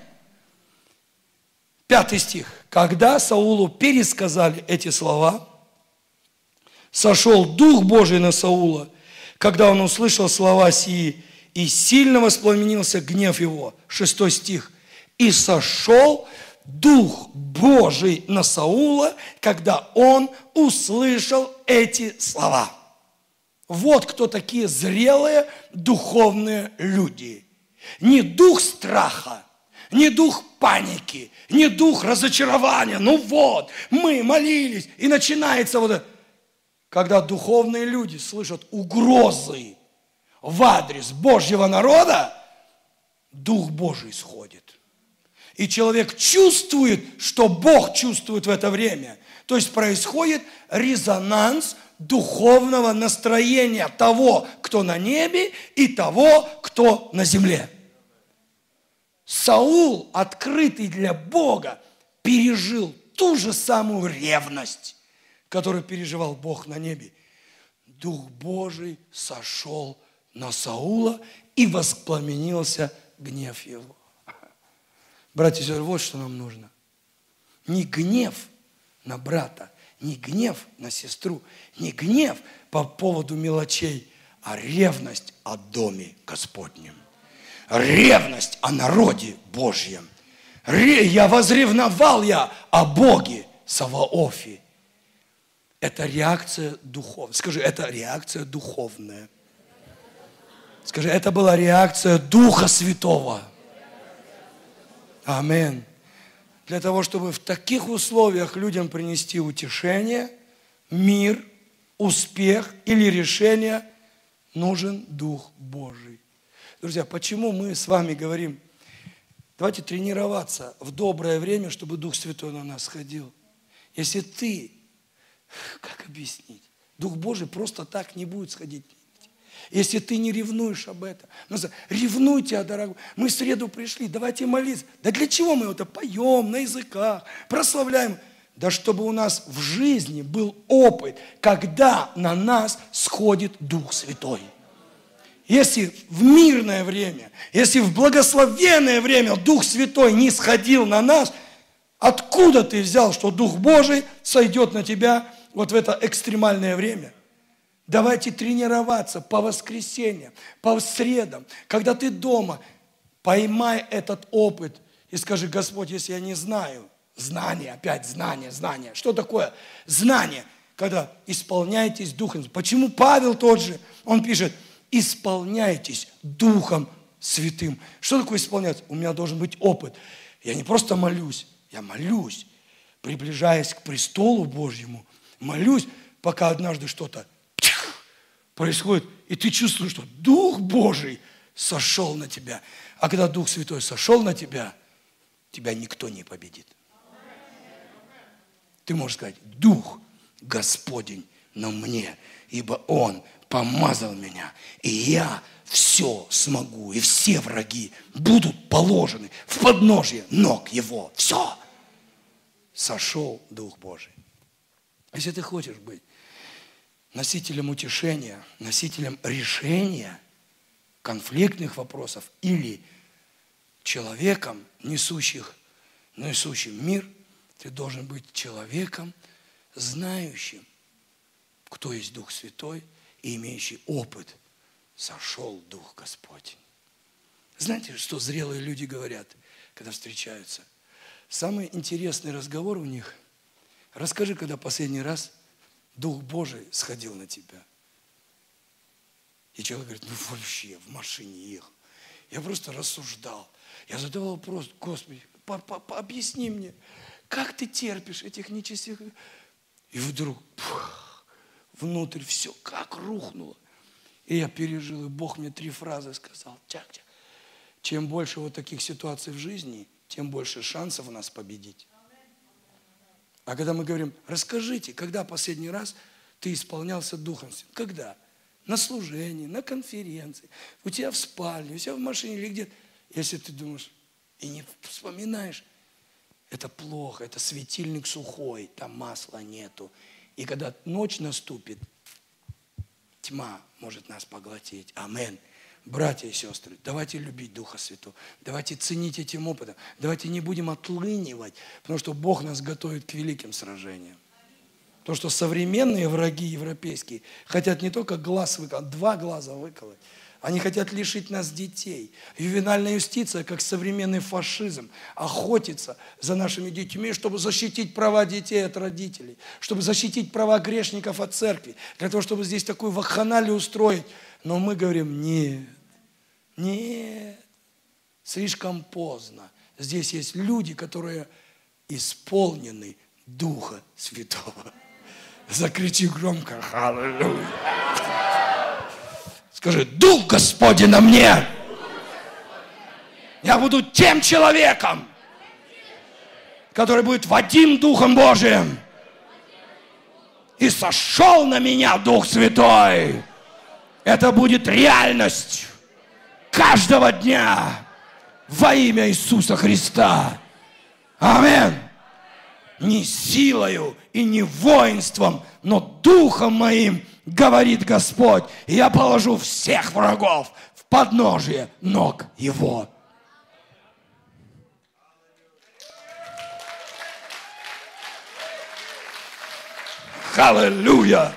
Пятый стих. Когда Саулу пересказали эти слова, сошел Дух Божий на Саула, когда он услышал слова сии, и сильно воспламенился гнев его. Шестой стих. И сошел Дух Божий на Саула, когда он услышал эти слова. Вот кто такие зрелые духовные люди. Не дух страха, не дух паники, не дух разочарования. Ну вот, мы молились, и начинается вот это. Когда духовные люди слышат угрозы в адрес Божьего народа, Дух Божий сходит. И человек чувствует, что Бог чувствует в это время. То есть происходит резонанс духовного настроения того, кто на небе, и того, кто на земле. Саул, открытый для Бога, пережил ту же самую ревность, которую переживал Бог на небе. Дух Божий сошел на Саула, и воспламенился гнев его. Братья и сестры, вот что нам нужно. Не гнев на брата, не гнев на сестру, не гнев по поводу мелочей, а ревность о доме Господнем. Ревность о народе Божьем. Я возревновал я о Боге Саваофе. Это реакция духовная. Скажи, это реакция духовная. Скажи, это была реакция Духа Святого. Аминь. Для того, чтобы в таких условиях людям принести утешение, мир, успех или решение, нужен Дух Божий. Друзья, почему мы с вами говорим, давайте тренироваться в доброе время, чтобы Дух Святой на нас сходил. Если ты, как объяснить, Дух Божий просто так не будет сходить. Если ты не ревнуешь об этом. Ревнуйте, дорогой. Мы в среду пришли, давайте молиться. Да для чего мы это поем на языках, прославляем? Да чтобы у нас в жизни был опыт, когда на нас сходит Дух Святой. Если в мирное время, если в благословенное время Дух Святой не сходил на нас, откуда ты взял, что Дух Божий сойдет на тебя вот в это экстремальное время? Давайте тренироваться по воскресеньям, по средам. Когда ты дома, поймай этот опыт и скажи: Господь, если я не знаю, знание, опять знание, знание. Что такое знание? Когда исполняйтесь Духом. Почему Павел тот же, он пишет: исполняйтесь Духом Святым. Что такое исполняться? У меня должен быть опыт. Я не просто молюсь, я молюсь, приближаясь к престолу Божьему, молюсь, пока однажды что-то происходит, и ты чувствуешь, что Дух Божий сошел на тебя. А когда Дух Святой сошел на тебя, тебя никто не победит. Ты можешь сказать: Дух Господень на мне, ибо Он помазал меня, и я все смогу, и все враги будут положены в подножье ног Его. Все. Сошел Дух Божий. Если ты хочешь быть носителем утешения, носителем решения конфликтных вопросов или человеком, несущих, несущим мир, ты должен быть человеком, знающим, кто есть Дух Святой и имеющий опыт. Сошел Дух Господень. Знаете, что зрелые люди говорят, когда встречаются? Самый интересный разговор у них: расскажи, когда последний раз Дух Божий сходил на тебя. И человек говорит: ну вообще, в машине ехал. Я просто рассуждал. Я задавал вопрос: Господи, объясни мне, как ты терпишь этих нечестивых? И вдруг пух, внутрь все как рухнуло. И я пережил, и Бог мне три фразы сказал: тяк-тяк. Чем больше вот таких ситуаций в жизни, тем больше шансов у нас победить. А когда мы говорим, расскажите, когда последний раз ты исполнялся Духом Святым? Когда? На служении, на конференции, у тебя в спальне, у тебя в машине или где-то. Если ты думаешь и не вспоминаешь, это плохо, это светильник сухой, там масла нету. И когда ночь наступит, тьма может нас поглотить. Амин. Братья и сестры, давайте любить Духа Святого, давайте ценить этим опытом, давайте не будем отлынивать, потому что Бог нас готовит к великим сражениям. То, что современные враги европейские хотят не только глаз выколоть, два глаза выколоть, они хотят лишить нас детей. Ювенальная юстиция, как современный фашизм, охотится за нашими детьми, чтобы защитить права детей от родителей, чтобы защитить права грешников от церкви, для того, чтобы здесь такую вакханалию устроить. Но мы говорим, нет, нет, слишком поздно. Здесь есть люди, которые исполнены Духа Святого. Закричи громко, аллилуйя. Скажи, Дух Господень на мне. Я буду тем человеком, который будет водим Духом Божиим. И сошел на меня Дух Святой. Это будет реальность каждого дня во имя Иисуса Христа. Аминь. Не силою и не воинством, но Духом моим, говорит Господь, и я положу всех врагов в подножие ног Его. Аллилуйя!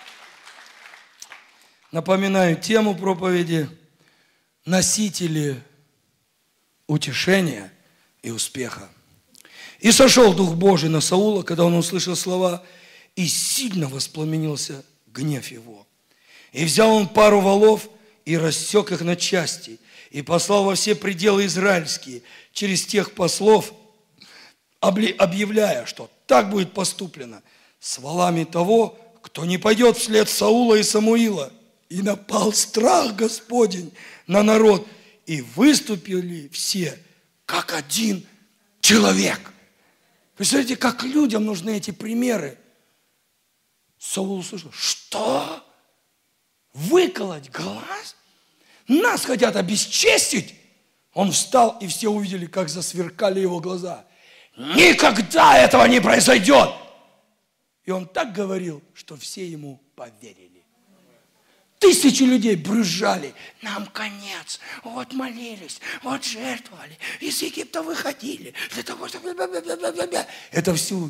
Напоминаю тему проповеди: носители утешения и успеха. И сошел Дух Божий на Саула, когда он услышал слова, и сильно воспламенился гнев его. И взял он пару валов и рассек их на части, и послал во все пределы израильские через тех послов, объявляя, что так будет поступлено с валами того, кто не пойдет вслед Саула и Самуила. И напал страх Господень на народ, и выступили все, как один человек. Представляете, как людям нужны эти примеры. Саул услышал, что? Выколоть глаз? Нас хотят обесчестить? Он встал, и все увидели, как засверкали его глаза. Никогда этого не произойдет! И он так говорил, что все ему поверили. Тысячи людей брызжали. Нам конец. Вот молились, вот жертвовали. Из Египта выходили. Для того, чтобы... Это все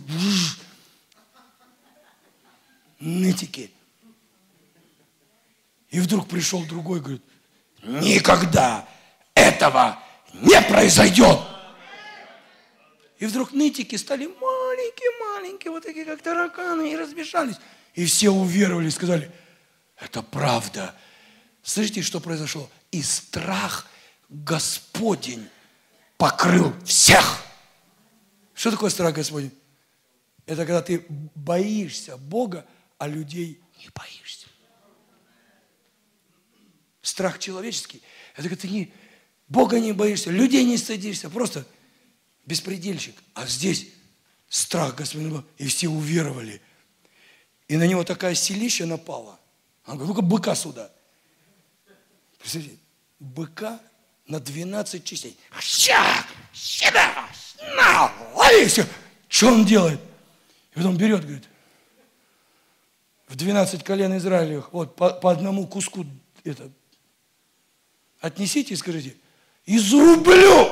нытики. И вдруг пришел другой, говорит, никогда этого не произойдет. И вдруг нытики стали маленькие-маленькие, вот такие, как тараканы, и разбежались. И все уверовали, сказали, это правда. Слышите, что произошло? И страх Господень покрыл всех. Что такое страх Господень? Это когда ты боишься Бога, а людей не боишься. Страх человеческий. Это когда ты не, Бога не боишься, людей не стыдишься, просто беспредельщик. А здесь страх Господень, и все уверовали. И на него такая силища напала. Он говорит, ну-ка быка сюда. Представляете, быка на двенадцать частей. Ща, сюда, на, лови все. Что он делает? И потом берет, говорит, в двенадцать колен Израилевых, вот по, по одному куску это, отнесите и скажите, изрублю.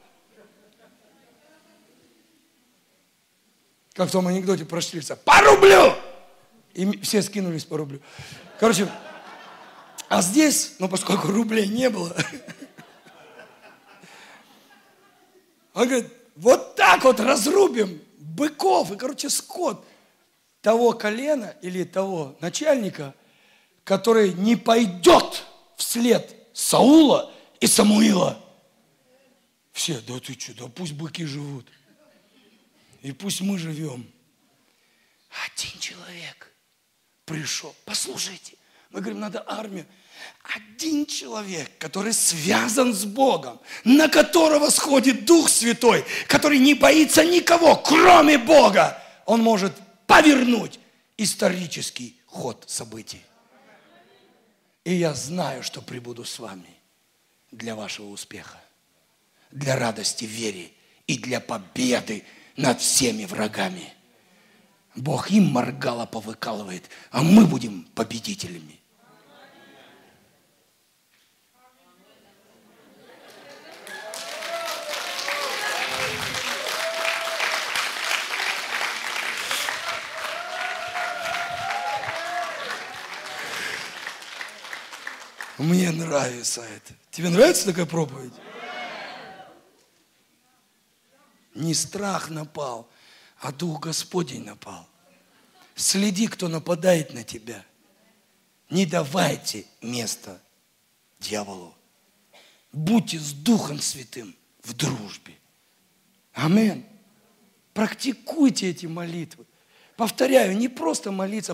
Как в том анекдоте про Штирлица, по рублю. И все скинулись по рублю. Короче, а здесь, ну поскольку рублей не было, он говорит, вот так вот разрубим быков и, короче, скот того колена или того начальника, который не пойдет вслед Саула и Самуила. Все, да ты что, да пусть быки живут. И пусть мы живем. Один человек пришел. Послушайте, мы говорим, надо армию. Один человек, который связан с Богом, на которого сходит Дух Святой, который не боится никого, кроме Бога, Он может повернуть исторический ход событий. И я знаю, что прибуду с вами для вашего успеха, для радости в вере и для победы над всеми врагами. Бог им моргало повыкалывает, а мы будем победителями. Мне нравится это. Тебе нравится такая проповедь? Не страх напал, а Дух Господень напал. Следи, кто нападает на тебя. Не давайте места дьяволу. Будьте с Духом Святым в дружбе. Аминь. Практикуйте эти молитвы. Повторяю, не просто молиться.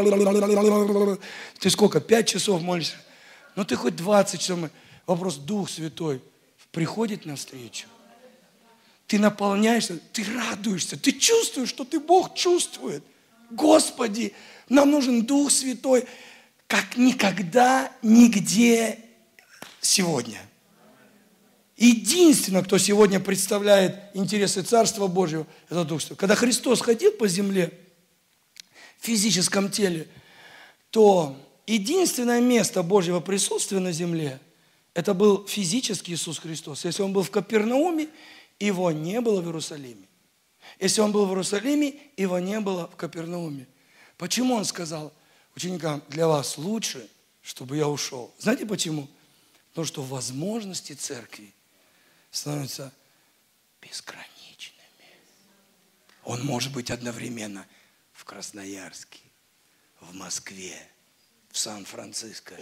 Ты сколько, пять часов молишься? Ну ты хоть двадцать часов. Вопрос, Дух Святой приходит навстречу. Ты наполняешься, ты радуешься, ты чувствуешь, что ты Бог чувствует. Господи, нам нужен Дух Святой, как никогда, нигде сегодня. Единственное, кто сегодня представляет интересы Царства Божьего, это Дух Святой. Когда Христос ходил по земле в физическом теле, то единственное место Божьего присутствия на земле, это был физический Иисус Христос. Если Он был в Капернауме, Его не было в Иерусалиме. Если Он был в Иерусалиме, Его не было в Капернауме. Почему Он сказал ученикам, для вас лучше, чтобы я ушел? Знаете почему? Потому что возможности церкви становятся безграничными. Он может быть одновременно в Красноярске, в Москве, в Сан-Франциско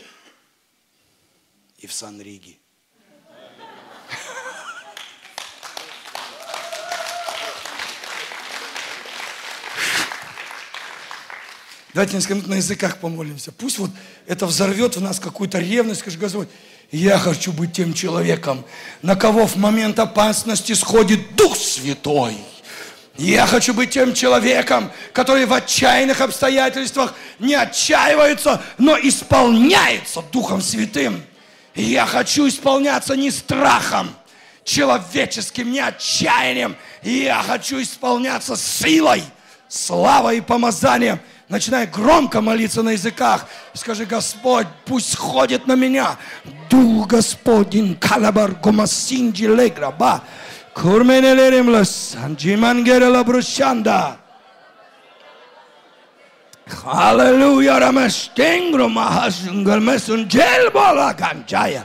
и в Сан-Риге. Давайте несколько минут на языках помолимся. Пусть вот это взорвет в нас какую-то ревность. Скажи, Господь, я хочу быть тем человеком, на кого в момент опасности сходит Дух Святой. Я хочу быть тем человеком, который в отчаянных обстоятельствах не отчаивается, но исполняется Духом Святым. Я хочу исполняться не страхом человеческим, не отчаянием. Я хочу исполняться силой, славой и помазанием. Начинай громко молиться на языках. Скажи, Господь, пусть сходит на меня Дух Господень, калабар гомасинджи леграба, курменелеремлес, анджимангерела брущанда. Аллилуйя, рамештенгро махашунгальмесун джельбола канчая.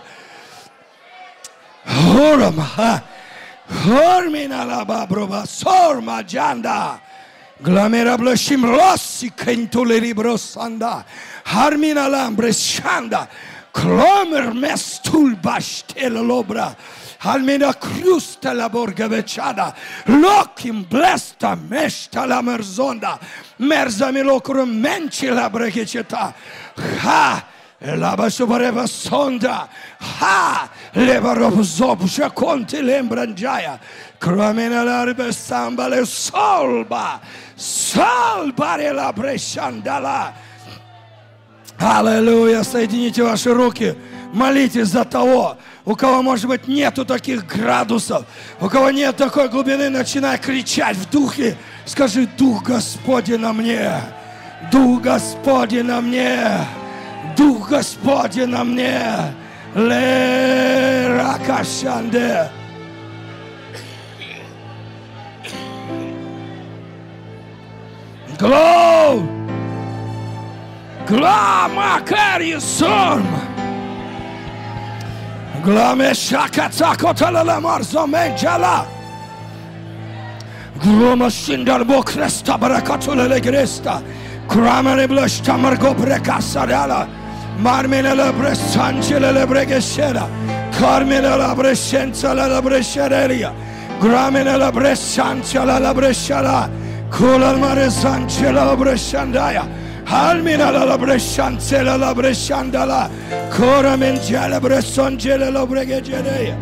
Хорамаха, хорминалаба броба, сорма джанда. Glamera blashim rossi kentule librosanda harmina lambrescianda clomer mestul bastel lobra almena crusta la borga vecciada lokim blesta mesta la merzonda merza milocrum menci la bregeceta ha la basobareva sonda ha levarov zobsha conte lembrangiaia cramena larbe sambale solba Салбарела брешандала. Аллилуйя. Соедините ваши руки. Молитесь за того, у кого, может быть, нету таких градусов, у кого нет такой глубины, начинай кричать в духе. Скажи, Дух Господень на мне. Дух Господень на мне. Дух Господень на мне. Ле ракашанде. Glow, glama kariusorm, glame shakatakotala la marzomejala, gloma shindar bokresta barakatula legresta, kramere blashta margo brekasadala, marmene la bresancela la bregeshera, carmene la brescenza la brescereria, gramene la bresancela la bresciala. Kula mare sancela la bresciandaya, almina la bresciancela la bresciandala, cora mengela bressongela la bregegereia,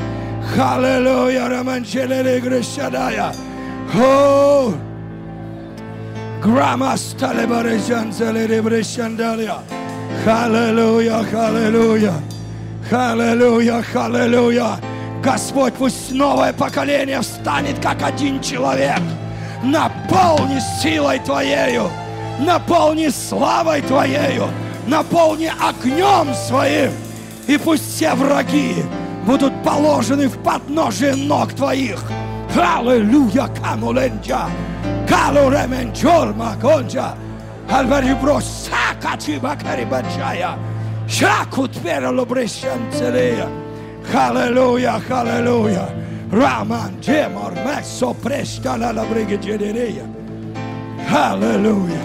hallelujah ramangela le gresciadaya, oh, Аллилуйя, аллилуйя, аллилуйя, аллилуйя. Господь, пусть новое поколение встанет как один человек. Наполни силой Твоею, наполни славой Твоею, наполни огнем Своим. И пусть все враги будут положены в подножие ног Твоих. Аллилуйя, камуленджа, калуременчор маконджа, альварибро сакачиба карибаджая, шакут перелобрещанцелея. Аллилуйя, аллилуйя. Раман джемор месо прештала la бригедерея. Аллилуйя.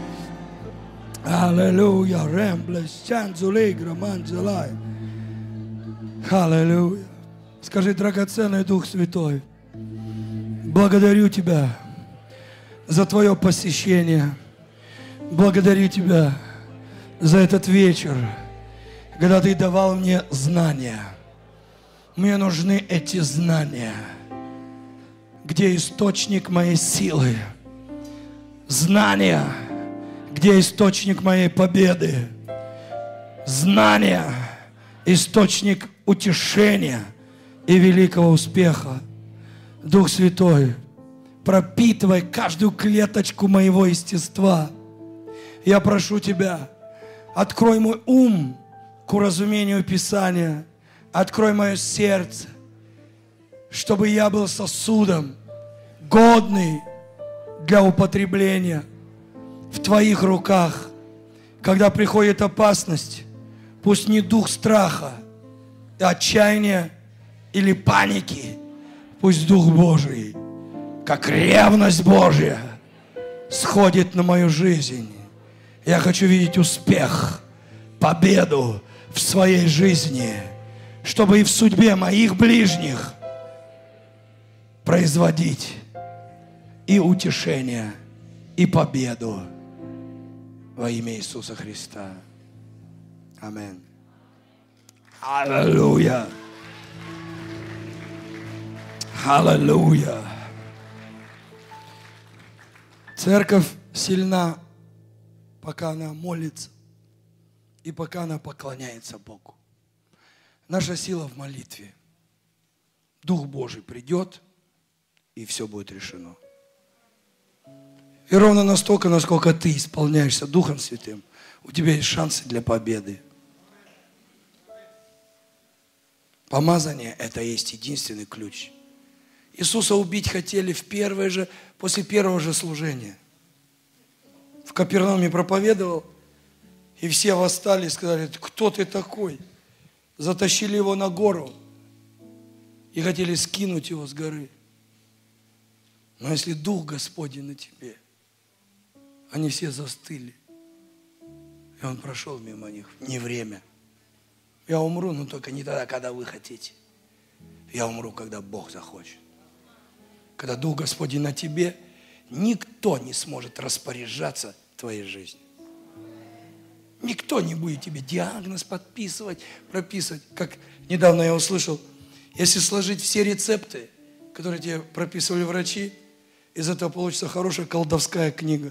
Аллилуйя. Ремблес чанзулегра манзалай. Аллилуйя. Скажи, драгоценный Дух Святой, благодарю Тебя за Твое посещение. Благодарю Тебя за этот вечер, когда Ты давал мне знания. Мне нужны эти знания. Где источник моей силы? Знания, где источник моей победы? Знания, источник утешения и великого успеха. Дух Святой, пропитывай каждую клеточку моего естества. Я прошу Тебя, открой мой ум к уразумению Писания. Открой мое сердце, чтобы я был сосудом, годный для употребления в Твоих руках. Когда приходит опасность, пусть не дух страха, отчаяния или паники, пусть Дух Божий, как ревность Божья, сходит на мою жизнь. Я хочу видеть успех, победу в своей жизни, чтобы и в судьбе моих ближних производить и утешение, и победу во имя Иисуса Христа. Аминь. Аллилуйя. Аллилуйя. Церковь сильна, пока она молится и пока она поклоняется Богу. Наша сила в молитве. Дух Божий придет, и все будет решено. И ровно настолько, насколько ты исполняешься Духом Святым, у тебя есть шансы для победы. Помазание – это есть единственный ключ. Иисуса убить хотели в первое же, после первого же служения. В Капернауме проповедовал, и все восстали и сказали: кто ты такой? Затащили его на гору и хотели скинуть его с горы. Но если Дух Господень на тебе, они все застыли. И он прошел мимо них. Не время. Я умру, но только не тогда, когда вы хотите. Я умру, когда Бог захочет. Когда Дух Господень на тебе, никто не сможет распоряжаться твоей жизнью. Никто не будет тебе диагноз подписывать, прописывать. Как недавно я услышал, если сложить все рецепты, которые тебе прописывали врачи, из этого получится хорошая колдовская книга.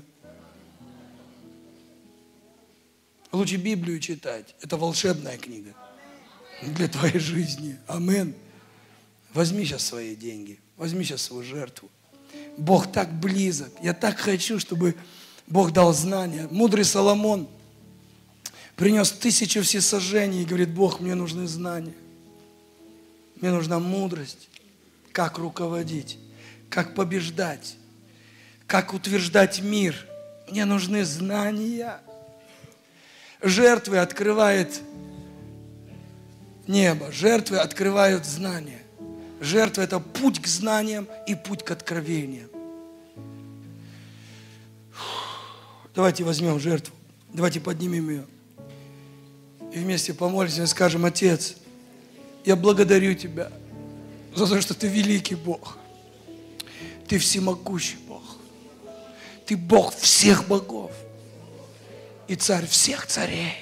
Лучше Библию читать. Это волшебная книга для твоей жизни. Амин. Возьми сейчас свои деньги. Возьми сейчас свою жертву. Бог так близок. Я так хочу, чтобы Бог дал знания. Мудрый Соломон принес тысячу всесожжений и говорит: Бог, мне нужны знания. Мне нужна мудрость. Как руководить, как побеждать, как утверждать мир. Мне нужны знания. Жертвы открывает небо. Жертвы открывают знания. Жертва – это путь к знаниям и путь к откровениям. Давайте возьмем жертву. Давайте поднимем ее. И вместе помолимся и скажем: Отец, я благодарю Тебя за то, что Ты великий Бог. Ты всемогущий Бог. Ты Бог всех богов. И Царь всех царей.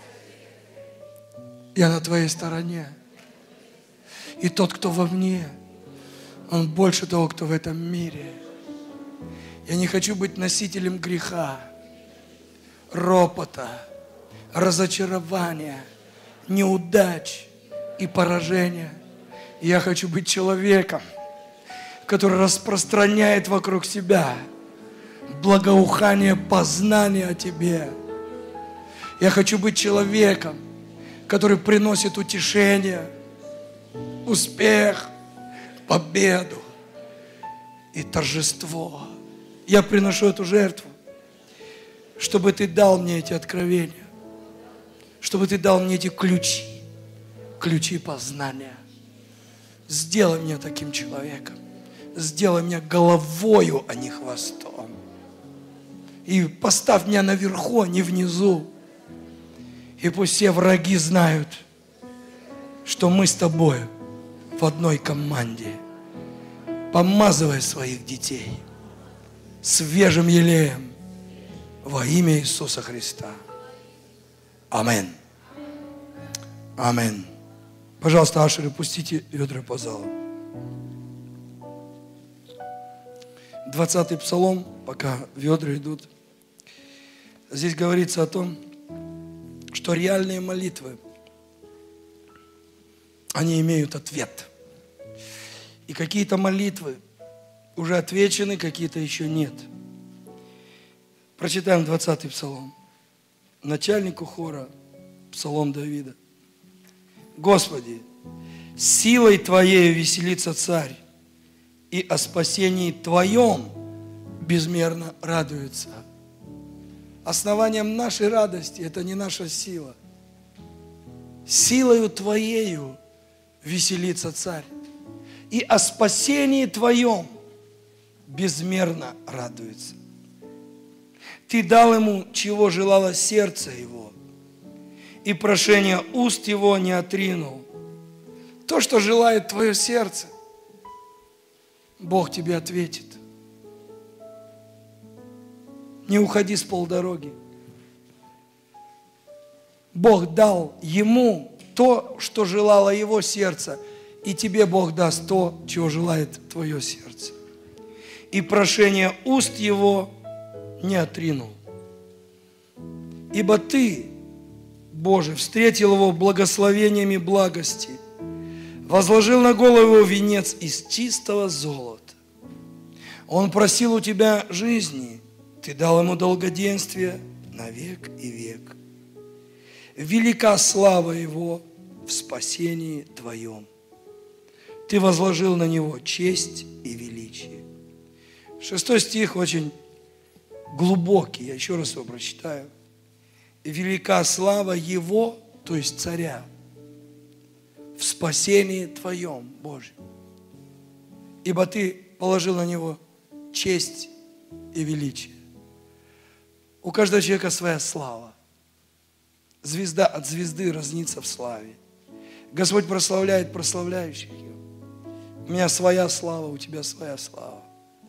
Я на Твоей стороне. И тот, кто во мне, он больше того, кто в этом мире. Я не хочу быть носителем греха, ропота, разочарования, неудач и поражения. Я хочу быть человеком, который распространяет вокруг себя благоухание познания о Тебе. Я хочу быть человеком, который приносит утешение, успех, победу и торжество. Я приношу эту жертву, чтобы Ты дал мне эти откровения, чтобы Ты дал мне эти ключи, ключи познания. Сделай меня таким человеком. Сделай меня головою, а не хвостом. И поставь меня наверху, а не внизу. И пусть все враги знают, что мы с Тобой в одной команде. Помазывай своих детей свежим елеем во имя Иисуса Христа. Амин. Амин. Пожалуйста, ашеры, пустите ведра по залу. двадцатый псалом, пока ведра идут. Здесь говорится о том, что реальные молитвы, они имеют ответ. И какие-то молитвы уже отвечены, какие-то еще нет. Прочитаем двадцатый псалом. Начальнику хора, псалом Давида. Господи, силой Твоей веселится царь, и о спасении Твоем безмерно радуется. Основанием нашей радости это не наша сила. Силою Твоею веселится царь, и о спасении Твоем безмерно радуется. Ты дал ему, чего желало сердце его, и прошение уст его не отринул. То, что желает твое сердце, Бог тебе ответит. Не уходи с полдороги. Бог дал ему то, что желало его сердце, и тебе Бог даст то, чего желает твое сердце. И прошение уст его не отринул. Ибо ты, Боже, встретил его благословениями благости, возложил на голову его венец из чистого золота. Он просил у тебя жизни, ты дал ему долгоденствие на век и век. Велика слава его в спасении твоем. Ты возложил на него честь и величие. Шестой стих очень глубокий, я еще раз его прочитаю. Велика слава его, то есть царя, в спасении твоем, Боже. Ибо ты положил на него честь и величие. У каждого человека своя слава. Звезда от звезды разнится в славе. Господь прославляет прославляющих его. У меня своя слава, у тебя своя слава.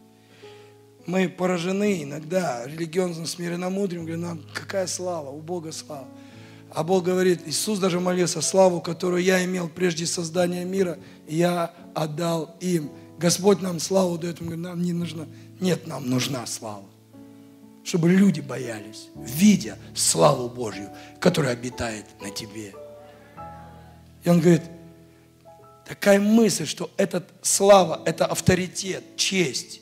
Мы поражены иногда религиозным смиренномудрием, говорим, нам какая слава, у Бога слава. А Бог говорит, Иисус даже молился, славу, которую я имел прежде создания мира, я отдал им. Господь нам славу дает, Он говорит, нам не нужна, нет, нам нужна слава. Чтобы люди боялись, видя славу Божью, которая обитает на тебе. И Он говорит, такая мысль, что эта слава, это авторитет, честь.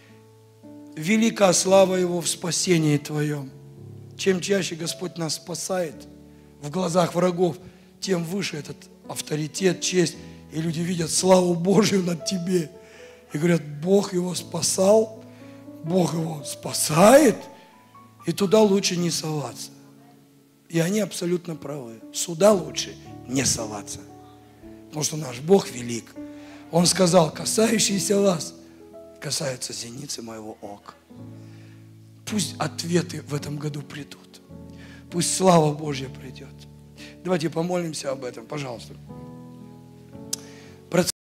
Велика слава Его в спасении Твоем. Чем чаще Господь нас спасает в глазах врагов, тем выше этот авторитет, честь. И люди видят славу Божью над тебе. И говорят, Бог его спасал, Бог его спасает, и туда лучше не соваться. И они абсолютно правы. Сюда лучше не соваться. Потому что наш Бог велик. Он сказал, касающийся вас, касаются зеницы моего ока. Пусть ответы в этом году придут. Пусть слава Божья придет. Давайте помолимся об этом, пожалуйста.